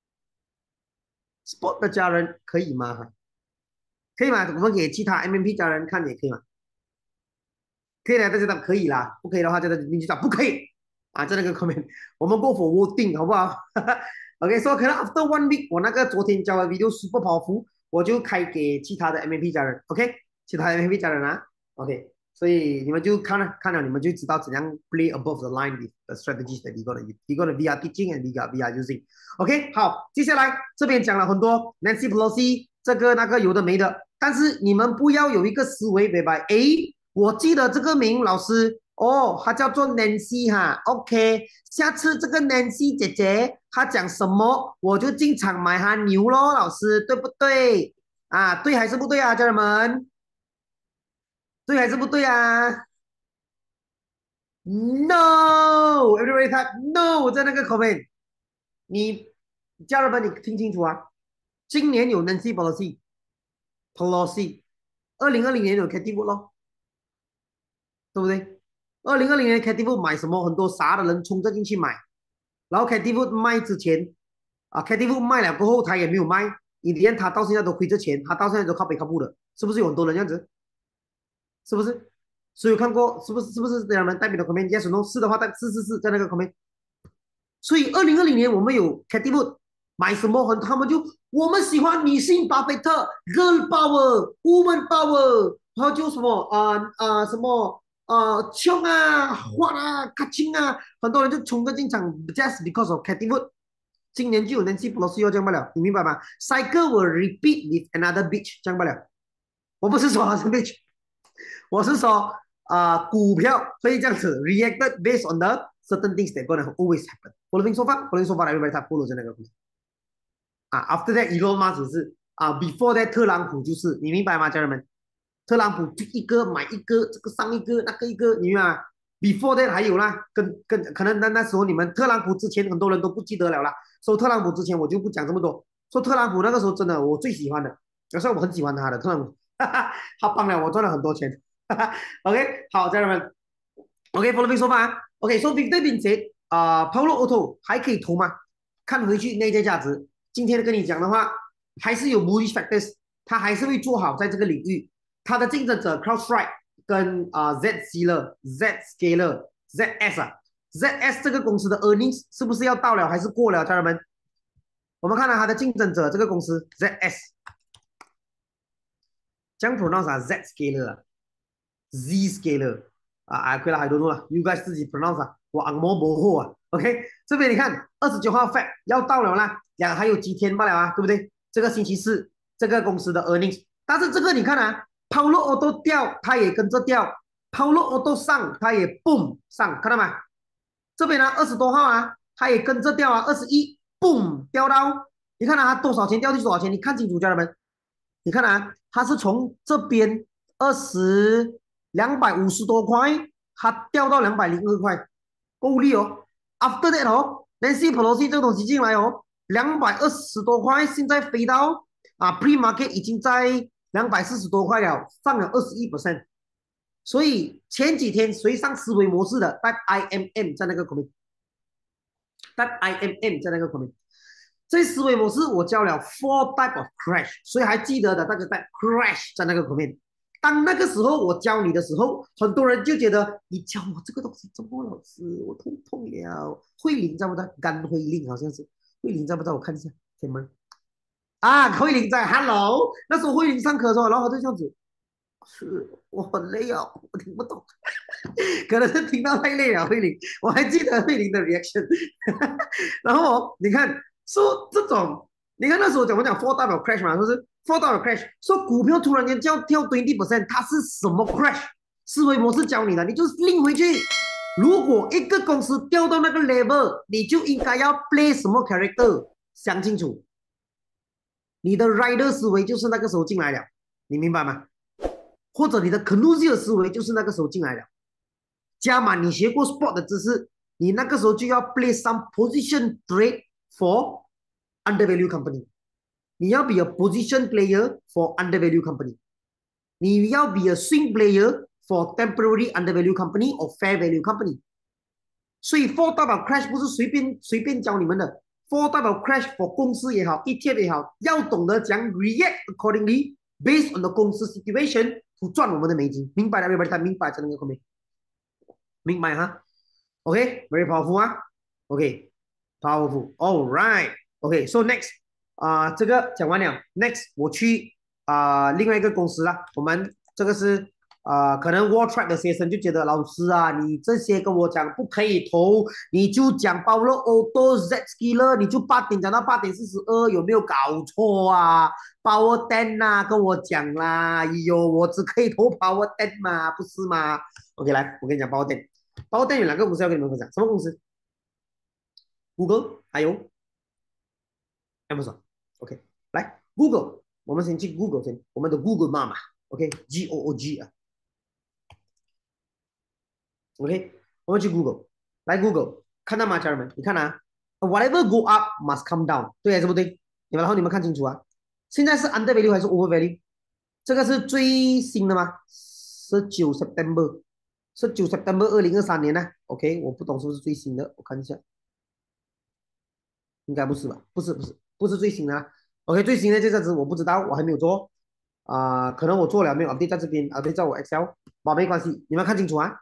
？Sport 的家人可以吗？可以吗？我们给其他 MMP 家人看也可以吗？可以的，大家都可以啦。不可以的话，就在你就讲不可以啊，在那个 comment，我们 go for voting 好不好？OK，所以可能 after 1 week，我那个昨天教的 video super powerful，我就开给其他的 MMP 家人，OK，其他的 MMP 家人啊，OK，所以你们就看了看了，你们就知道怎样 play above the line with the strategies that you gonna be teaching and we are using。OK，好，接下来这边讲了很多 Nancy Pelosi 这个那个有的没的，但是你们不要有一个思维，明白？诶，我记得这个名老师哦，她叫做 Nancy 哈，OK，下次这个 Nancy 姐姐她讲什么，我就进场买她牛咯，老师对不对？啊，对还是不对啊，家人们？对还是不对啊？No，everybody type no 在那个 comment，你家人们你听清楚啊，今年有 Nancy Pelosi，2020年有 Katie Wood 咯，对不对？2020年 Katie Wood 买什么？很多傻的人冲着进去买，然后 Katie Wood 卖之前Katie Wood 卖了过后他也没有卖，以前他到现在都亏着钱，他到现在都靠北靠步的，是不是有很多人这样子？是不是？所以有看过是不是两人代表的 comment yes or no？是的话，是在那个 comment。所以2020年我们有 Katie Wood 买什么很，他们就我们喜欢女性巴菲特 girl power，woman power，然后就什么什么穷啊、花啊、卡青啊，很多人就冲着进场，just because of Katie Wood。今年就有 Nancy Pelosi 要这样不了，你明白吗？Cycle will repeat with another bitch，这样不了。我不是说是 bitch，我是说股票会这样子 reacted based on the certain things that gonna always happen。Following so far，following so far，everybody 他 follow 在那个after that Elon Musk 只是before that 特朗普就是你明白吗，家人们？特朗普就一个买一个，这个上一个那个一个，你明白吗？Before that 还有啦，跟可能那时候你们特朗普之前很多人都不记得了啦。说特朗普之前我就不讲这么多。说特朗普那个时候真的我最喜欢的，有时候我很喜欢他的特朗普，他帮了我赚了很多钱。OK，好，家人们，OK，follow me 说吧。OK，so big 对并且Paulo Auto 还可以投吗？看回去内在价值，今天跟你讲的话，还是有 bullish factors，他还是会做好在这个领域。他的竞争者 CrowdStrike 跟ZS 这个公司的 earnings 是不是要到了还是过了，家人们？我们看到它的竞争者这个公司 ZS，讲 pronounce Z Scaler 可以了，还多了，You guys 自己 pronounce 我按摩模糊，OK，这边你看29号 Fed 要到了啦，还有几天罢了对不对？这个星期四这个公司的 earnings，但是这个你看Paulo Auto 掉，它也跟着掉；Paulo Auto 上，它也 boom 上，看到吗？这边20多号它也跟着掉21 boom 掉到，你看它多少钱掉去多少钱？你看清楚，家人们，你看它是从这边250多块，它掉到202块，够力哦。After that Nancy Pelosi 这个东西进来220多块，现在飞到pre market 已经在240多块了，上了21%。所以前几天谁上思维模式的？带 IMM 在那个 comment， 带 IMM 在那个 comment。这思维模式我教了 four type of crash， 所以还记得的大家带 crash 在那个 comment。当那个时候我教你的时候，很多人就觉得你教我这个东西怎么老师我痛了。慧玲在不在？甘慧玲好像是慧玲在不在？我看一下天门慧玲在 Hello， 那时候慧玲上课的时候，然后他就这样子，是我很累我听不懂，可能是听到太累了。慧玲，我还记得慧玲的 reaction，然后你看说这种你看那时候我讲 fall 代表 crash 嘛，是不是 fall 代表 crash，说股票突然间跳20%，它是什么 crash？思维模式教你的，你就是拎回去。如果一个公司掉到那个 level，你就应该要 play 什么 character，想清楚。你的 rider 思维就是那个时候进来了，你明白吗？或者你的 Canusia 思维就是那个时候进来了。加码你学过 sport 的知识，你那个时候就要 play some position trade for undervalue company。你要 be a position player for undervalue company。你要 be a swing player for temporary undervalue company or fair value company。所以 fall 代表 crash 不是随便教你们的，fall 代表 crash for 公司也好，ETF 也好，要懂得讲 react accordingly based on the 公司 situation to 赚我们的美金，明白了 everybody？ 明白这个后面，明白哈？OK，very powerful 啊，OK，powerful，all right，OK，so next 这个讲完了，next 我去另外一个公司啦，我们这个是可能 World Track 的学生就觉得老师啊，你这些跟我讲不可以投，你就讲 Paulo Auto Zscaler，你就8点讲到8:42，有没有搞错啊？Power 10啊，跟我讲啦，哟，我只可以投 Power 10嘛，不是吗？OK，来，我跟你讲 Power 10，Power 10有两个公司要跟你们分享，什么公司？Google 还有 Amazon。OK，来 Google，我们先去 Google 先，我们的 Google 妈妈，OK，GOOG 啊。OK，我们去 Google，来 Google，看到吗，家人们？你看啊，whatever go up must come down，对还是不对？然后你们看清楚啊，现在是 under value 还是 over value？这个是最新的吗？19 September 2023年呢？OK，我不懂是不是最新的，我看一下，应该不是吧？不是最新的啦。OK，最新的这个子我不知道，我还没有做可能我做了没有 update 在这边，update 在我 Excel，没关系，你们看清楚啊，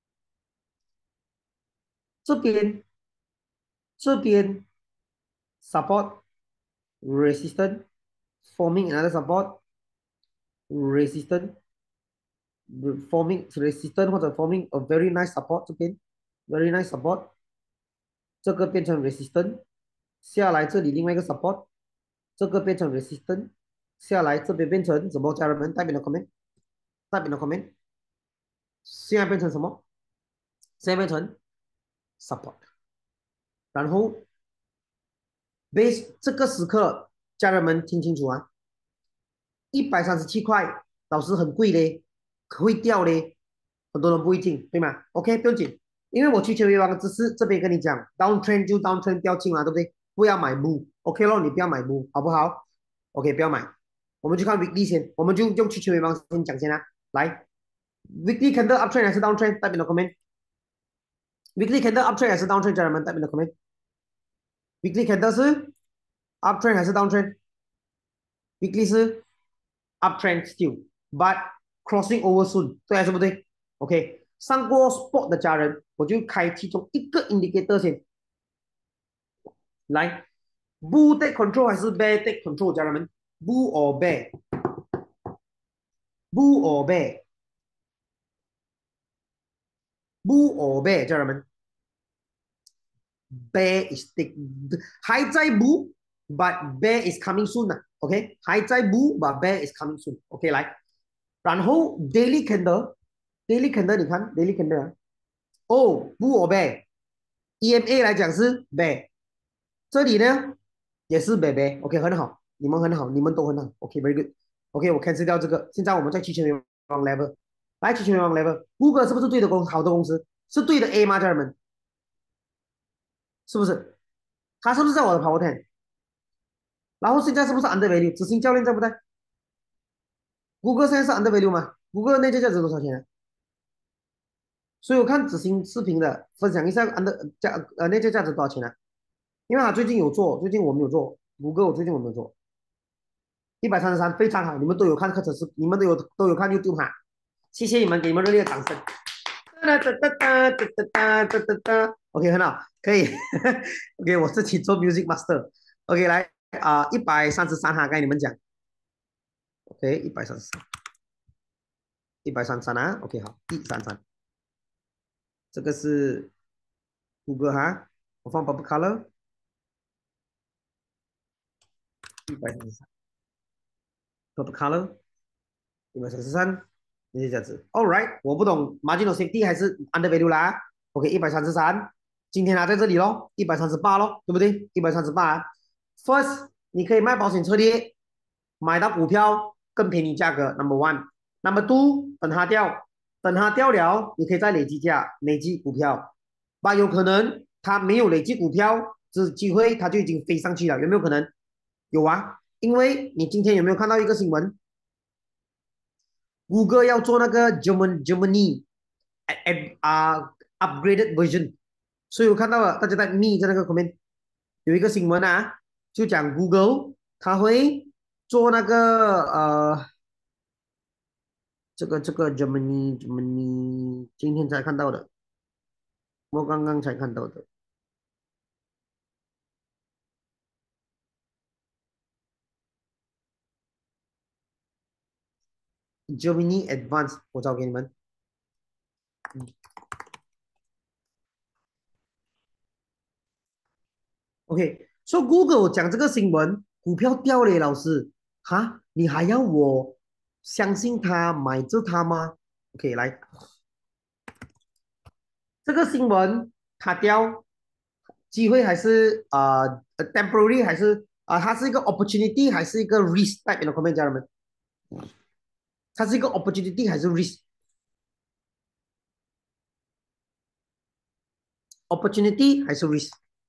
这边这边 support resistant forming another support resistant forming resistant 或者 forming a very nice support 这边 very nice support 这个变成 resistant 下来这里另外一个 support 这个变成 resistant 下来这边变成什么？家人们代表的 comment 代表的 comment 现在变成什么？现在变成 support，然后 base 这个时刻家人们听清楚啊，137块，老师很贵嘞，会掉嘞，很多人不会进，对吗？OK，不用紧，因为我去全威王只是这边跟你讲，down trend 就 down trend 掉进嘛，对不对？不要买 move，OK 咯，你不要买 move，好不好？OK，不要买，我们去看 weekly 先，我们就用去全威王先讲先啊，来，weekly candle up trend 还是 down trend？代表的 comment，weekly candle up trend 还是 down trend？家人们代表的 comment，weekly candle 是 up trend 还是 down trend？weekly 是 uptrend still, but crossing over soon，对还是不对？OK，上过 sport 的家人，我就开其中一个 indicator 先，来，bull take control 还是 bear take control，家人们，bull or bear，bull or bear，bull or bear，家人们，bear is take，还在 bull，but bear is coming soon 啊，OK，还在 bull，but bear is coming soon，OK，来，然后 daily candle，daily candle 你看 daily candle 啊。哦，不我呗，EMA 来讲是 bear，这里呢也是 bear，OK，很好，你们很好，你们都很好，OK，very good，OK，我 cancel 掉这个，现在我们再去全员王 level，来去全员王 level，Google 是不是对的好的公司？是对的 A 吗，家人们？是不是？它是不是在我的 Power Ten？然后现在是不是 under value？执行教练在不在？Google 现在是 under value 吗？Google 内在价值多少钱啊？所以我看执行视频的分享一下 内在价值多少钱啊？因为他最近有做，最近我没有做，谷歌我最近我没有做，133非常好，你们都有看课程视，你们都有看 YouTube 哈，谢谢你们，给你们热烈的掌声。哒哒哒哒哒哒哒哒哒，OK 很好，可以，OK 我自己做 Music Master，OK 来133哈，该你们讲，OK 133啊，OK 好133，这个是谷歌哈，我放 Purple Color。 133 ，purple color 133，那些这样子。All right，我不懂 margin of safety 还是 under value 啦。OK，133，今天拿在这里咯，138咯，对不对？138。First，你可以卖保险策略，买到股票更便宜价格，Number one。Number two，等它掉，等它掉了，你可以再累积价，累积股票。但有可能它没有累积股票，这机会它就已经飞上去了，有没有可能？有啊，因为你今天有没有看到一个新闻？谷歌要做那个 Germany upgraded version，所以我看到了大家在密在那个 comment 有一个新闻啊，就讲 Google 它会做那个这个 Germany 今天才看到的，我刚刚才看到的 Germany Advanced，我找给你们。OK，so Google 讲这个新闻，股票掉了，老师，哈，你还要我相信他买这它吗？OK，来，这个新闻它掉，机会还是temporary 还是它是一个 opportunity 还是一个 risk type in the comment 家人们，它是一个 opportunity 还是 risk？opportunity 还是 risk？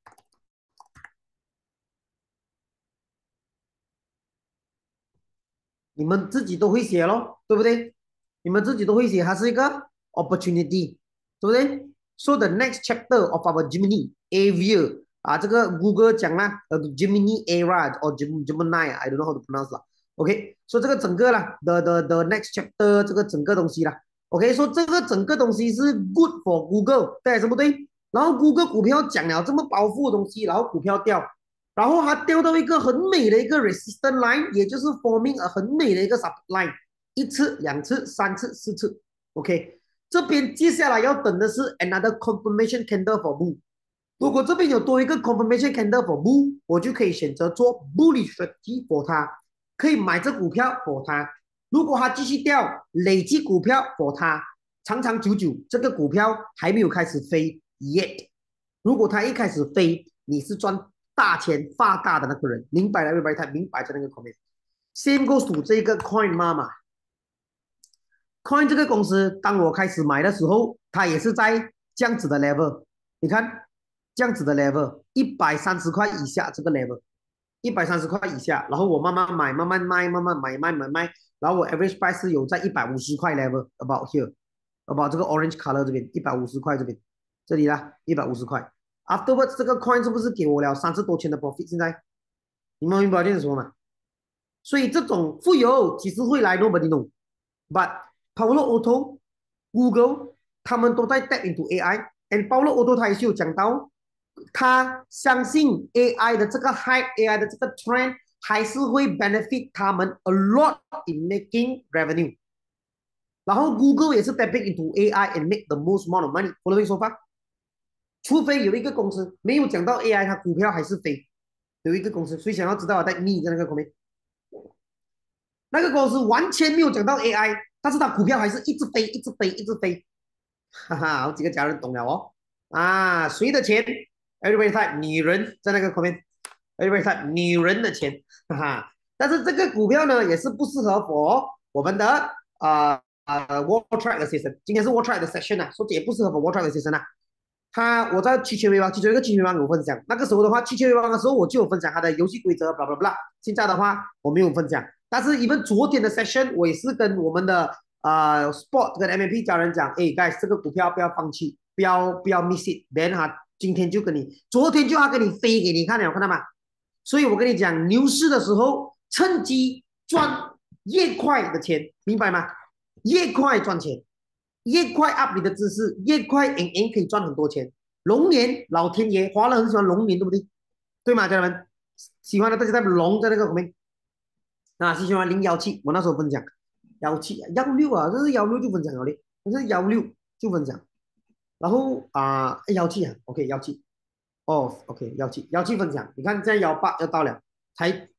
你们自己都会写咯，对不对？你们自己都会写，它是一个 opportunity，对不对？So the next chapter of our Gemini Avia 这个 Google 讲啦，Gemini era or Gemini，I don't know how to pronounce 啦。OK，so 这个整个啦，the next chapter 这个整个东西啦，OK，so 这个整个东西是 good for Google，对还是不对？然后 Google 股票讲了这么包袱的东西，然后股票掉，然后它掉到一个很美的一个 resistance line，也就是 forming 很美的一个 support line，一次、两次、三次、四次，OK。这边接下来要等的是 another confirmation candle for bull。如果这边有多一个 confirmation candle for bull，我就可以选择做 bullish strategy for 它，可以买这股票 for 它。如果它继续掉，累积股票 for 它，长长久久，这个股票还没有开始飞 yet。如果它一开始飞，你是赚大钱发大的那个人，明白了，everybody，他明白在那个 comment。Same goes to 这个 coin 妈妈。Coin 这个公司，当我开始买的时候，它也是在这样子的 level。你看，这样子的 level，130块以下这个 level，130块以下，然后我慢慢买，慢慢卖，慢慢买，卖，然后我 average price 是有在150块 level，about here，about 这个 orange color 这边150块这边，这里啦150块。Afterwards 这个 coin 是不是给我了30多千的 profit？现在你们明白我在说吗？所以这种富有其实会来 nobody know，but Paulo Auto、Google 他们都在 tap into AI，and Paulo Auto 他也是有讲到，他相信 AI 的这个 hype、AI 的这个 trend 还是会 benefit 他们 a lot in making revenue。然后 Google 也是 tapping into AI and make the most amount of money。我的说法，除非有一个公司没有讲到 AI，它股票还是飞，有一个公司，所以想要知道在逆在那个方面，那个公司完全没有讲到 AI，但是它股票还是一直飞，一直飞，一直飞。哈哈，好几个家人懂了哦。谁的钱？Everybody type 女人在那个 comment，Everybody type 女人的钱，哈哈。但是这个股票呢，也是不适合我们的Wall Track 的 session。今天是 Wall Track 的 session 啊，所以也不适合Wall Track 的 session 啊。我在期权微网，其中一个期权微网有分享。那个时候的话，期权微网的时候我就有分享它的游戏规则，blah blah blah。现在的话我没有分享，但是因为昨天的 session 我也是跟我们的Sport 跟 MMP 家人讲，哎，guys，这个股票不要放弃，不要 miss it。then 他今天就跟你，昨天就要跟你飞给你看了，看到吗？所以我跟你讲，牛市的时候趁机赚越快的钱，明白吗？越快赚钱。越快 up 你的知识，越快 N 可以赚很多钱。龙年，老天爷，华人很喜欢龙年，对不对？对吗，家人们？喜欢的大家在龙在那个后面。是喜欢017，我那时候分享1716这是16就分享了嘞，这是16就分享。然后17OK 17，哦 OK 17分享。你看现在18要到了，才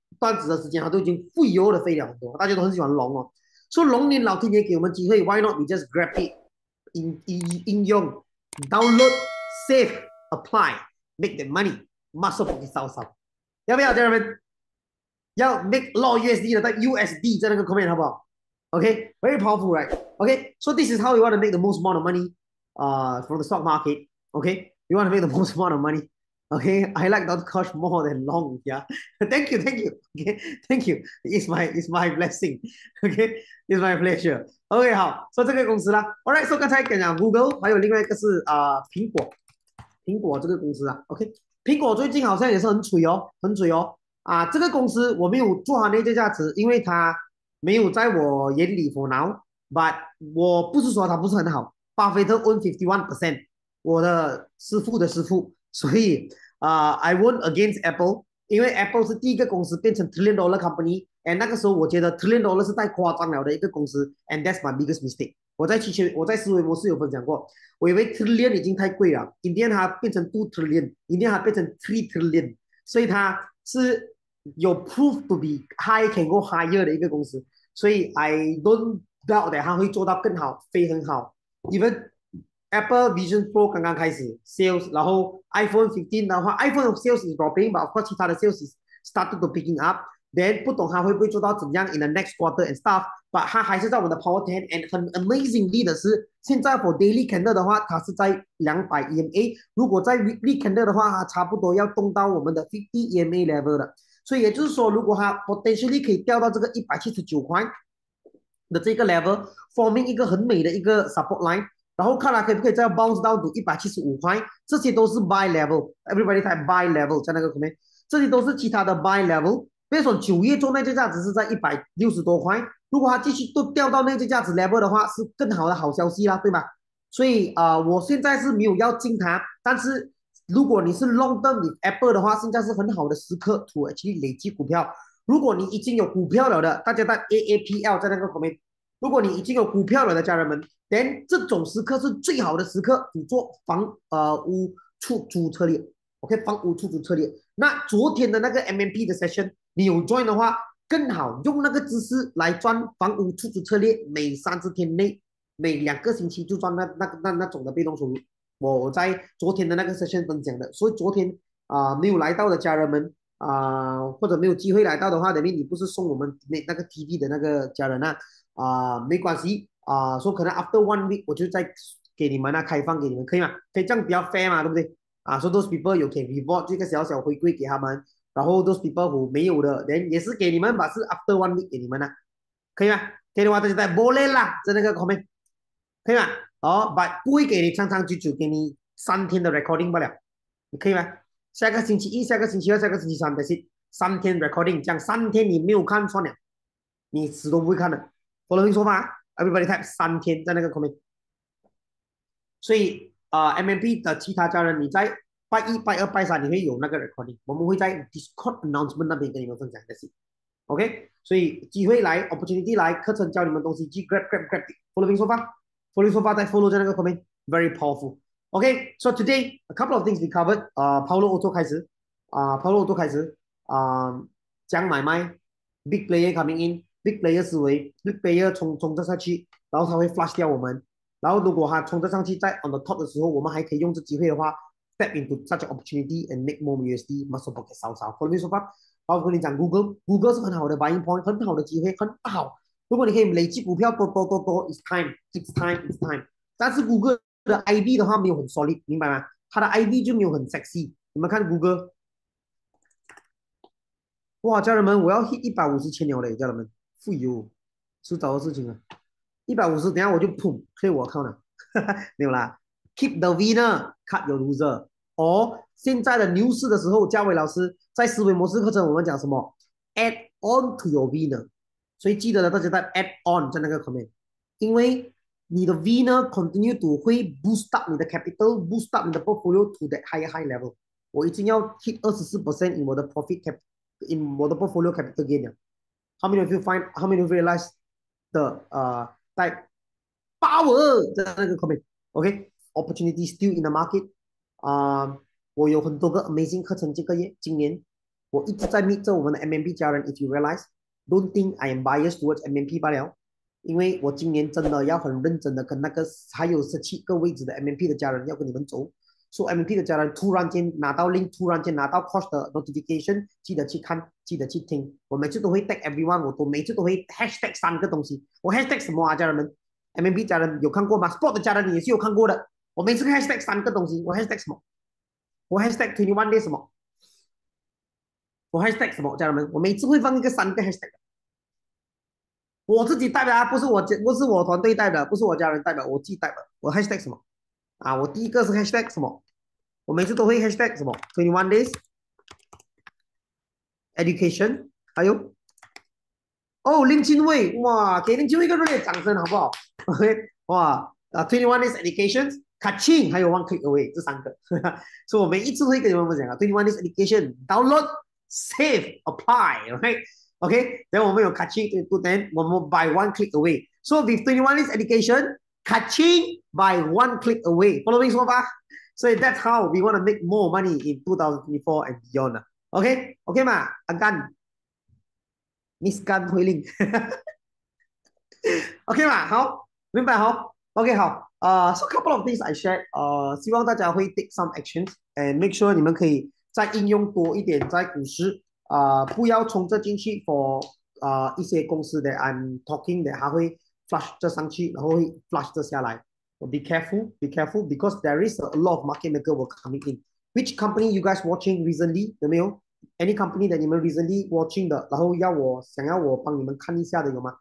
段子的时间，它都已经废油的废了很多，大家都很喜欢龙哦。说龙年老天爷给我们机会，Why not we just grab it？应用 download save apply make the money muscle 给烧烧，要不要家人们？要 make law USD 的，在 USD 在那个 comment 好不好？Okay, very powerful, right? Okay, so this is how you want to make the most amount of money from the stock market. Okay, you want to make the most amount of money. Okay, I like that cost more than long. Yeah, thank you, thank you. Okay, thank you. It's my blessing. Okay, it's my pleasure. OK， 好，说这个公司啦。Alright， 说刚才讲 Google， 还有另外一个是苹果，苹果这个公司啊。OK， 苹果最近好像也是很吹哦，很吹哦。这个公司我没有做它内在价值，因为它没有在我眼里 for now。But 我不是说它不是很好，巴菲特 own 51%，我的师傅的师傅，所以I won't against Apple，因为 Apple 是第一个公司变成 trillion dollar company，and 那个时候我觉得 trillion dollar 是太夸张了的一个公司，and that's my biggest mistake。我在思维模式有分享过，我以为 trillion 已经太贵了，Indian 它变成2 trillion，Indian 它变成3 trillion，所以它是有 proof to be high can go higher 的一个公司，所以 I don't doubt that 它会做到更好，飞很好。Even Apple Vision Pro 刚刚开始 sales，然后 iPhone 15的话，iPhone sales is dropping，but of course 其他的 sales is started to picking up。Then 不懂它会不会做到怎样 in the next quarter and stuff，but 它还是在我们的 Power 10，and 很 amazingly 的是，现在 for daily candle 的话，它是在200 EMA，如果在 weekly candle 的话，它差不多要动到我们的50 EMA level 的。所以也就是说，如果它 potentially 可以掉到这个179块的这个 level，forming 一个很美的一个 support line。然后看它可不可以再 bounce 到175块，这些都是 buy level，everybody 在 buy level 在那个后面，这些都是其他的 buy level。比如说9月做内在价值是在160多块，如果它继续都掉到内在价值 level 的话，是更好的好消息啦，对吧？所以我现在是没有要进它，但是如果你是 long term 你 Apple 的话，现在是很好的时刻 to actually 累积股票。如果你已经有股票了的，大家在 AAPL 在那个后面。如果你已经有股票了的家人们，then 这种时刻是最好的时刻，你做屋出租策略，OK， 房屋出租策略。那昨天的那个 MMP 的 session， 你有 join 的话更好，用那个姿势来赚房屋出租策略，每30天内，每2个星期就赚那种的被动收入。我在昨天的那个 session 分享的，所以昨天没有来到的家人们或者没有机会来到的话，等于你不是送我们那个 TV 的那个家人没关系说可能 after 1 week 我就再给你们开放给你们，可以吗？可以这样比较 fair 嘛，对不对？so those people 有可以 reward 这个小小回归给他们，然后 those people who 没有的人也是给你们，把是 after 1 week 给你们可以吗？可以的话，大家在 boleh 啦，在那个 comment，可以吗？把不会给你长长久久，给你3天的 recording 不了，你可以吗？下个星期一、下个星期二、下个星期三的是3天 recording，这样3天你没有看算了，你死都不会看的。following 说法 ，everybody type 3天在那个 comment。所以MMP 的其他家人，你在拜1、拜2、拜3你会有那个 recording，我们会在 Discord announcement 那边跟你们分享的是。OK， 所以机会来 ，opportunity 来，课程教你们东西，去 grab，following 说法，following 说法再 follow 在那个 comment，very powerful。OK，so today a couple of things we covered。Paulo Auto 开始，Paulo Auto 开始讲买卖 ，big player coming in，big player 思维，big player 冲着下去，然后他会 flush 掉我们。然后如果他冲着上去在 on the top 的时候，我们还可以用这机会的话，step into such an opportunity and make more USD，muscle pocket 少少。Following 说法。包括你讲 Google 是很好的 buying point， 很好的机会，很好。如果你可以累积股票多，it's time，it's time，it's time。但是 Google 的 IB 的话没有很 solid， 明白吗？它的 IB 就没有很 sexy。你们看 Google， 哇，家人们，我要 hit 150千了嘞，家人们，富有，迟早的事情啊。150，等下我就砰，退我 account 了，没有啦。Keep the winner，cut your loser。现在的牛市的时候，嘉伟老师在思维模式课程我们讲什么 ？Add on to your winner。所以记得了，大家在 add on 在那个 comment， 因为你的 winner continue to 会 boost up 你的 capital，boost up 你的 portfolio to that high level。我已经要 hit 24% in 我的 profit in 我的 portfolio capital gain 了。How many of you how many of you realize 的在power 在那个 comment，OK，opportunity still in the market。我有很多个 amazing 课程，今年我一直在 meet 着我们的 MMP 家人。If you realize, don't think I am biased towards MMP 罢了，因为我今年真的要很认真的跟那个还有17个位置的 MMP 的家人要跟你们走。说 MMP 的家人突然间拿到 link，突然间拿到 course 的 notification，记得去看，记得去听。我每次都会 tag everyone，我每次都会 hashtag 3个东西。我 hashtag 什么啊，家人们？MMP 家人有看过吗？Sport 的家人也是有看过的。我每次 hashtag 3个东西，我 hashtag 什么？我 hashtag 21 day 什么？我 hashtag 什么？家人们，我每次会放一个3个 hashtag，我自己带的啊，不是我团队带的，不是我家人带的，我自己带的。我 hashtag 什么？啊，我第一个是 hashtag 什么？我每次都会 hashtag 什么？21 days education，还有哦林清伟，哇，给林清伟一个热烈掌声好不好？OK，哇21 days education，卡钦，还有 one click away 这3个，所以我每一次会跟你们分享啊，21 days education download save apply，OK。OK，等我们有 catching to then 我们 by one click away. So with 21 is education, catching by one click away. Following so far? So that's how we want to make more money in 2024 and beyond. OK OK 嘛，阿甘，Miss 甘回令，OK 嘛，好，明白好，OK 好，so couple of things I shared，希望大家会 take some actions and make sure 你们可以再应用多一点在股市。不要冲着进去 for 一些公司的 I'm talking 的，它会 flush 这上去，然后会 flush 这下来。Be careful, be careful because there is a lot of market maker will coming in. Which company you guys watching recently？有没有 ？Any company 的你们 recently watching 的，然后想要我帮你们看一下的有吗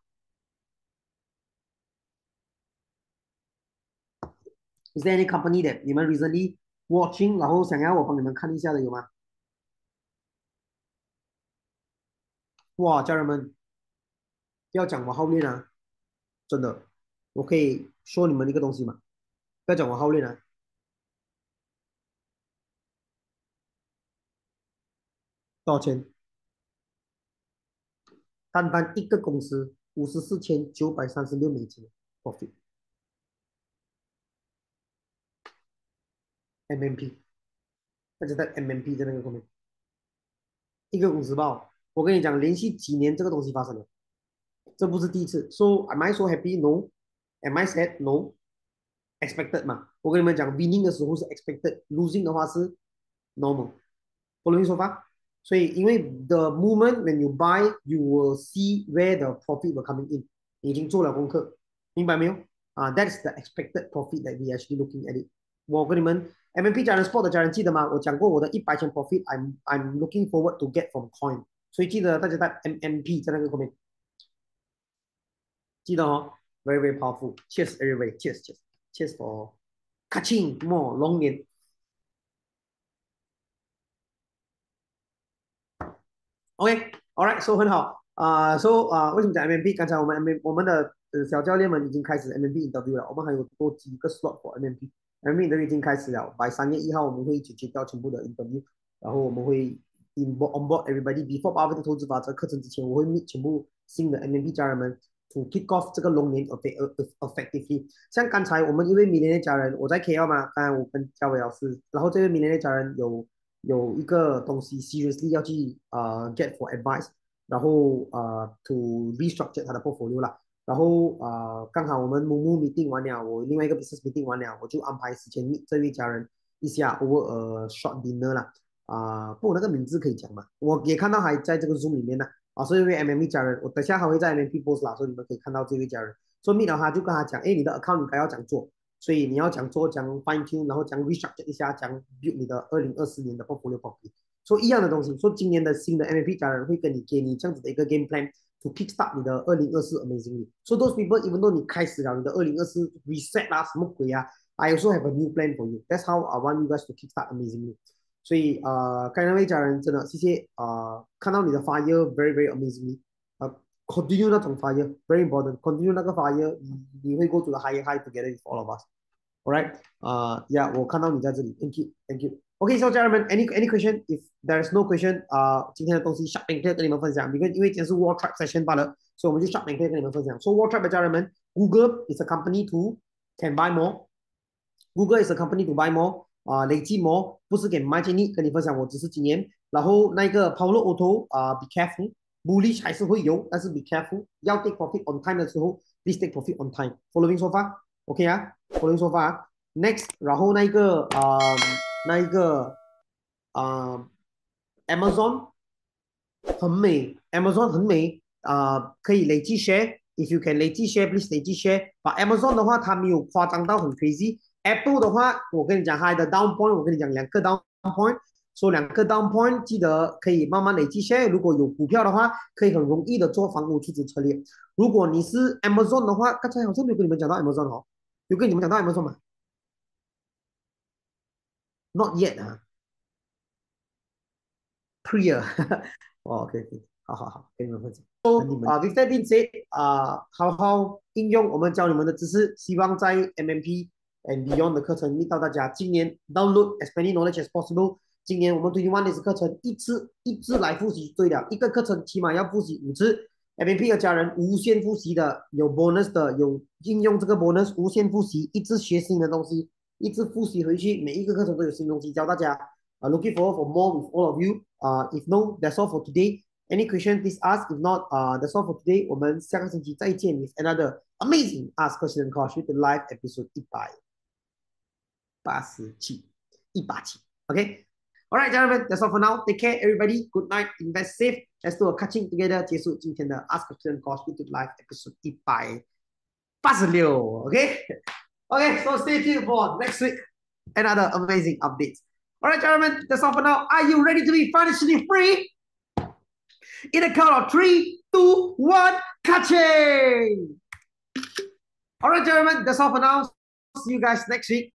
？Is there any company that 你们 recently watching，然后想要我帮你们看一下的有吗？哇，家人们，不要讲我好练啊，真的，我可以说你们一个东西嘛。不要讲我好练啊，多少钱？单单一个公司54,936美金 profit MMP，那就在 MMP 在那个后面，一个公司报。我跟你讲，连续几年这个东西发生了，这不是第一次。So am I so happy? No. Am I sad? No. Expected 嘛。我跟你们讲，winning 的时候是 expected，losing 的话是 normal。我容易说法。所以因为 the moment when you buy, you will see where the profit will coming in。你已经做了功课，明白没有？that's the expected profit that we actually looking at it。我跟你们 MMP 家人 Sport 的家人记得吗？我讲过我的100千 profit，I'm looking forward to get from coin。所以记得大家在 MMP 在那个后面记得哦，very very powerful。Cheers everybody, cheers cheers cheers for catching more long 年。OK，Alright，so 很好为什么讲 MMP？刚才我们的小教练们已经开始 MMP interview 了，我们还有多几个 slot for MMP interview 已经开始了。by 3月1号我们会解决掉全部的 interview，然后我们会 onboard everybody before 巴菲特投资法则课程之前，我会 meet 全部新的 MMP 家人们 to kick off 这个龙年 effectively。像刚才我们一位明年的家人，我在 KL 嘛，刚才我跟嘉伟老师，然后这位明年的家人有一个东西 seriously 要去get for advice，然后to restructure 他的 portfolio 啦，然后刚好我们meeting 完了，我另外一个 business meeting 完了，我就安排时间 meet 这位家人一下 over a short dinner 啦，不过那个名字可以讲嘛，我也看到还在这个 Zoom 里面呢，所以一位 MME 家人，我等下还会在 MMP post 啦，所以你们可以看到这位家人，所以 meet 了他就跟他讲，哎，你的 account 你该要讲做。所以你要讲做，讲 fine tune，然后讲 restructure 一下，讲 build 你的2024年的 portfolio properly。所以一样的东西，说今年的新的 MVP 家人会给你这样子的一个 game plan to kickstart 你的2024 amazingly。So those people even though 你开始了你的2024 reset 啊什么鬼啊，I also have a new plan for you. That's how I want you guys to kickstart amazingly。所以该那位家人真的谢谢看到你的 fire very very amazingly。continue 那种 fire very important，continue 那个 fire，你会 go to the higher high together with all of us。Alright，我看到你在这里，Thank you，Thank you。OK，so 家人们，any question？If there is no question，今天的东西 short and clear 跟你们分享，因为今天是 World Trap session 罢了，所以我们就 short and clear 跟你们分享。So World Trap 的家人们，Google is a company to can buy more。Google is a company to buy more，累计 more 不是给买建议，跟你分享，我只是今年， 然后那个 Paulo Auto be careful。bullish 还是会有，但是 be careful，要 take profit on time 的时候 please take profit on time。Following so far，OK 啊，Following so far。Next，然后Amazon 很美，Amazon 很美可以累计 share。If you can 累计 share，please 累计 share。把 Amazon 的话，它没有夸张到很 crazy。Apple 的话，我跟你讲它的 down point，我跟你讲2个 down point。说2个 down point，记得可以慢慢累积 share。如果有股票的话，可以很容易的做房屋出租策略。如果你是 Amazon 的话，刚才好像没有跟你们讲到 Amazon 哦，有跟你们讲到 Amazon 吗？Not yet 啊，Priya 哦，OK，好，跟你们分享。with that being said，好好应用我们教你们的知识，希望在 MMP and Beyond 的课程遇到大家。今年 download as many knowledge as possible。今年我们21 days 课程一次来复习对了，一个课程起码要复习5次。MMP 的家人无限复习的，有 bonus 的，有应用这个 bonus 无限复习，一直学新的东西，一直复习回去，每一个课程都有新东西教大家。Looking forward for more with all of you. If no, that's all for today. Any question, please ask. If not, that's all for today. 我们下个星期再见 with another amazing Ask Question Course with the live episode 187. Okay? Alright, gentlemen, that's all for now. Take care, everybody. Good night. Invest safe. Let's do a catching together. 结束今天的 Ask Question Course with the live episode 186. Okay? Okay, so stay tuned for next week. Another amazing update. Alright, gentlemen, that's all for now. Are you ready to be financially free? In a count of 3, 2, 1, catching! Alright, gentlemen, that's all for now. See you guys next week.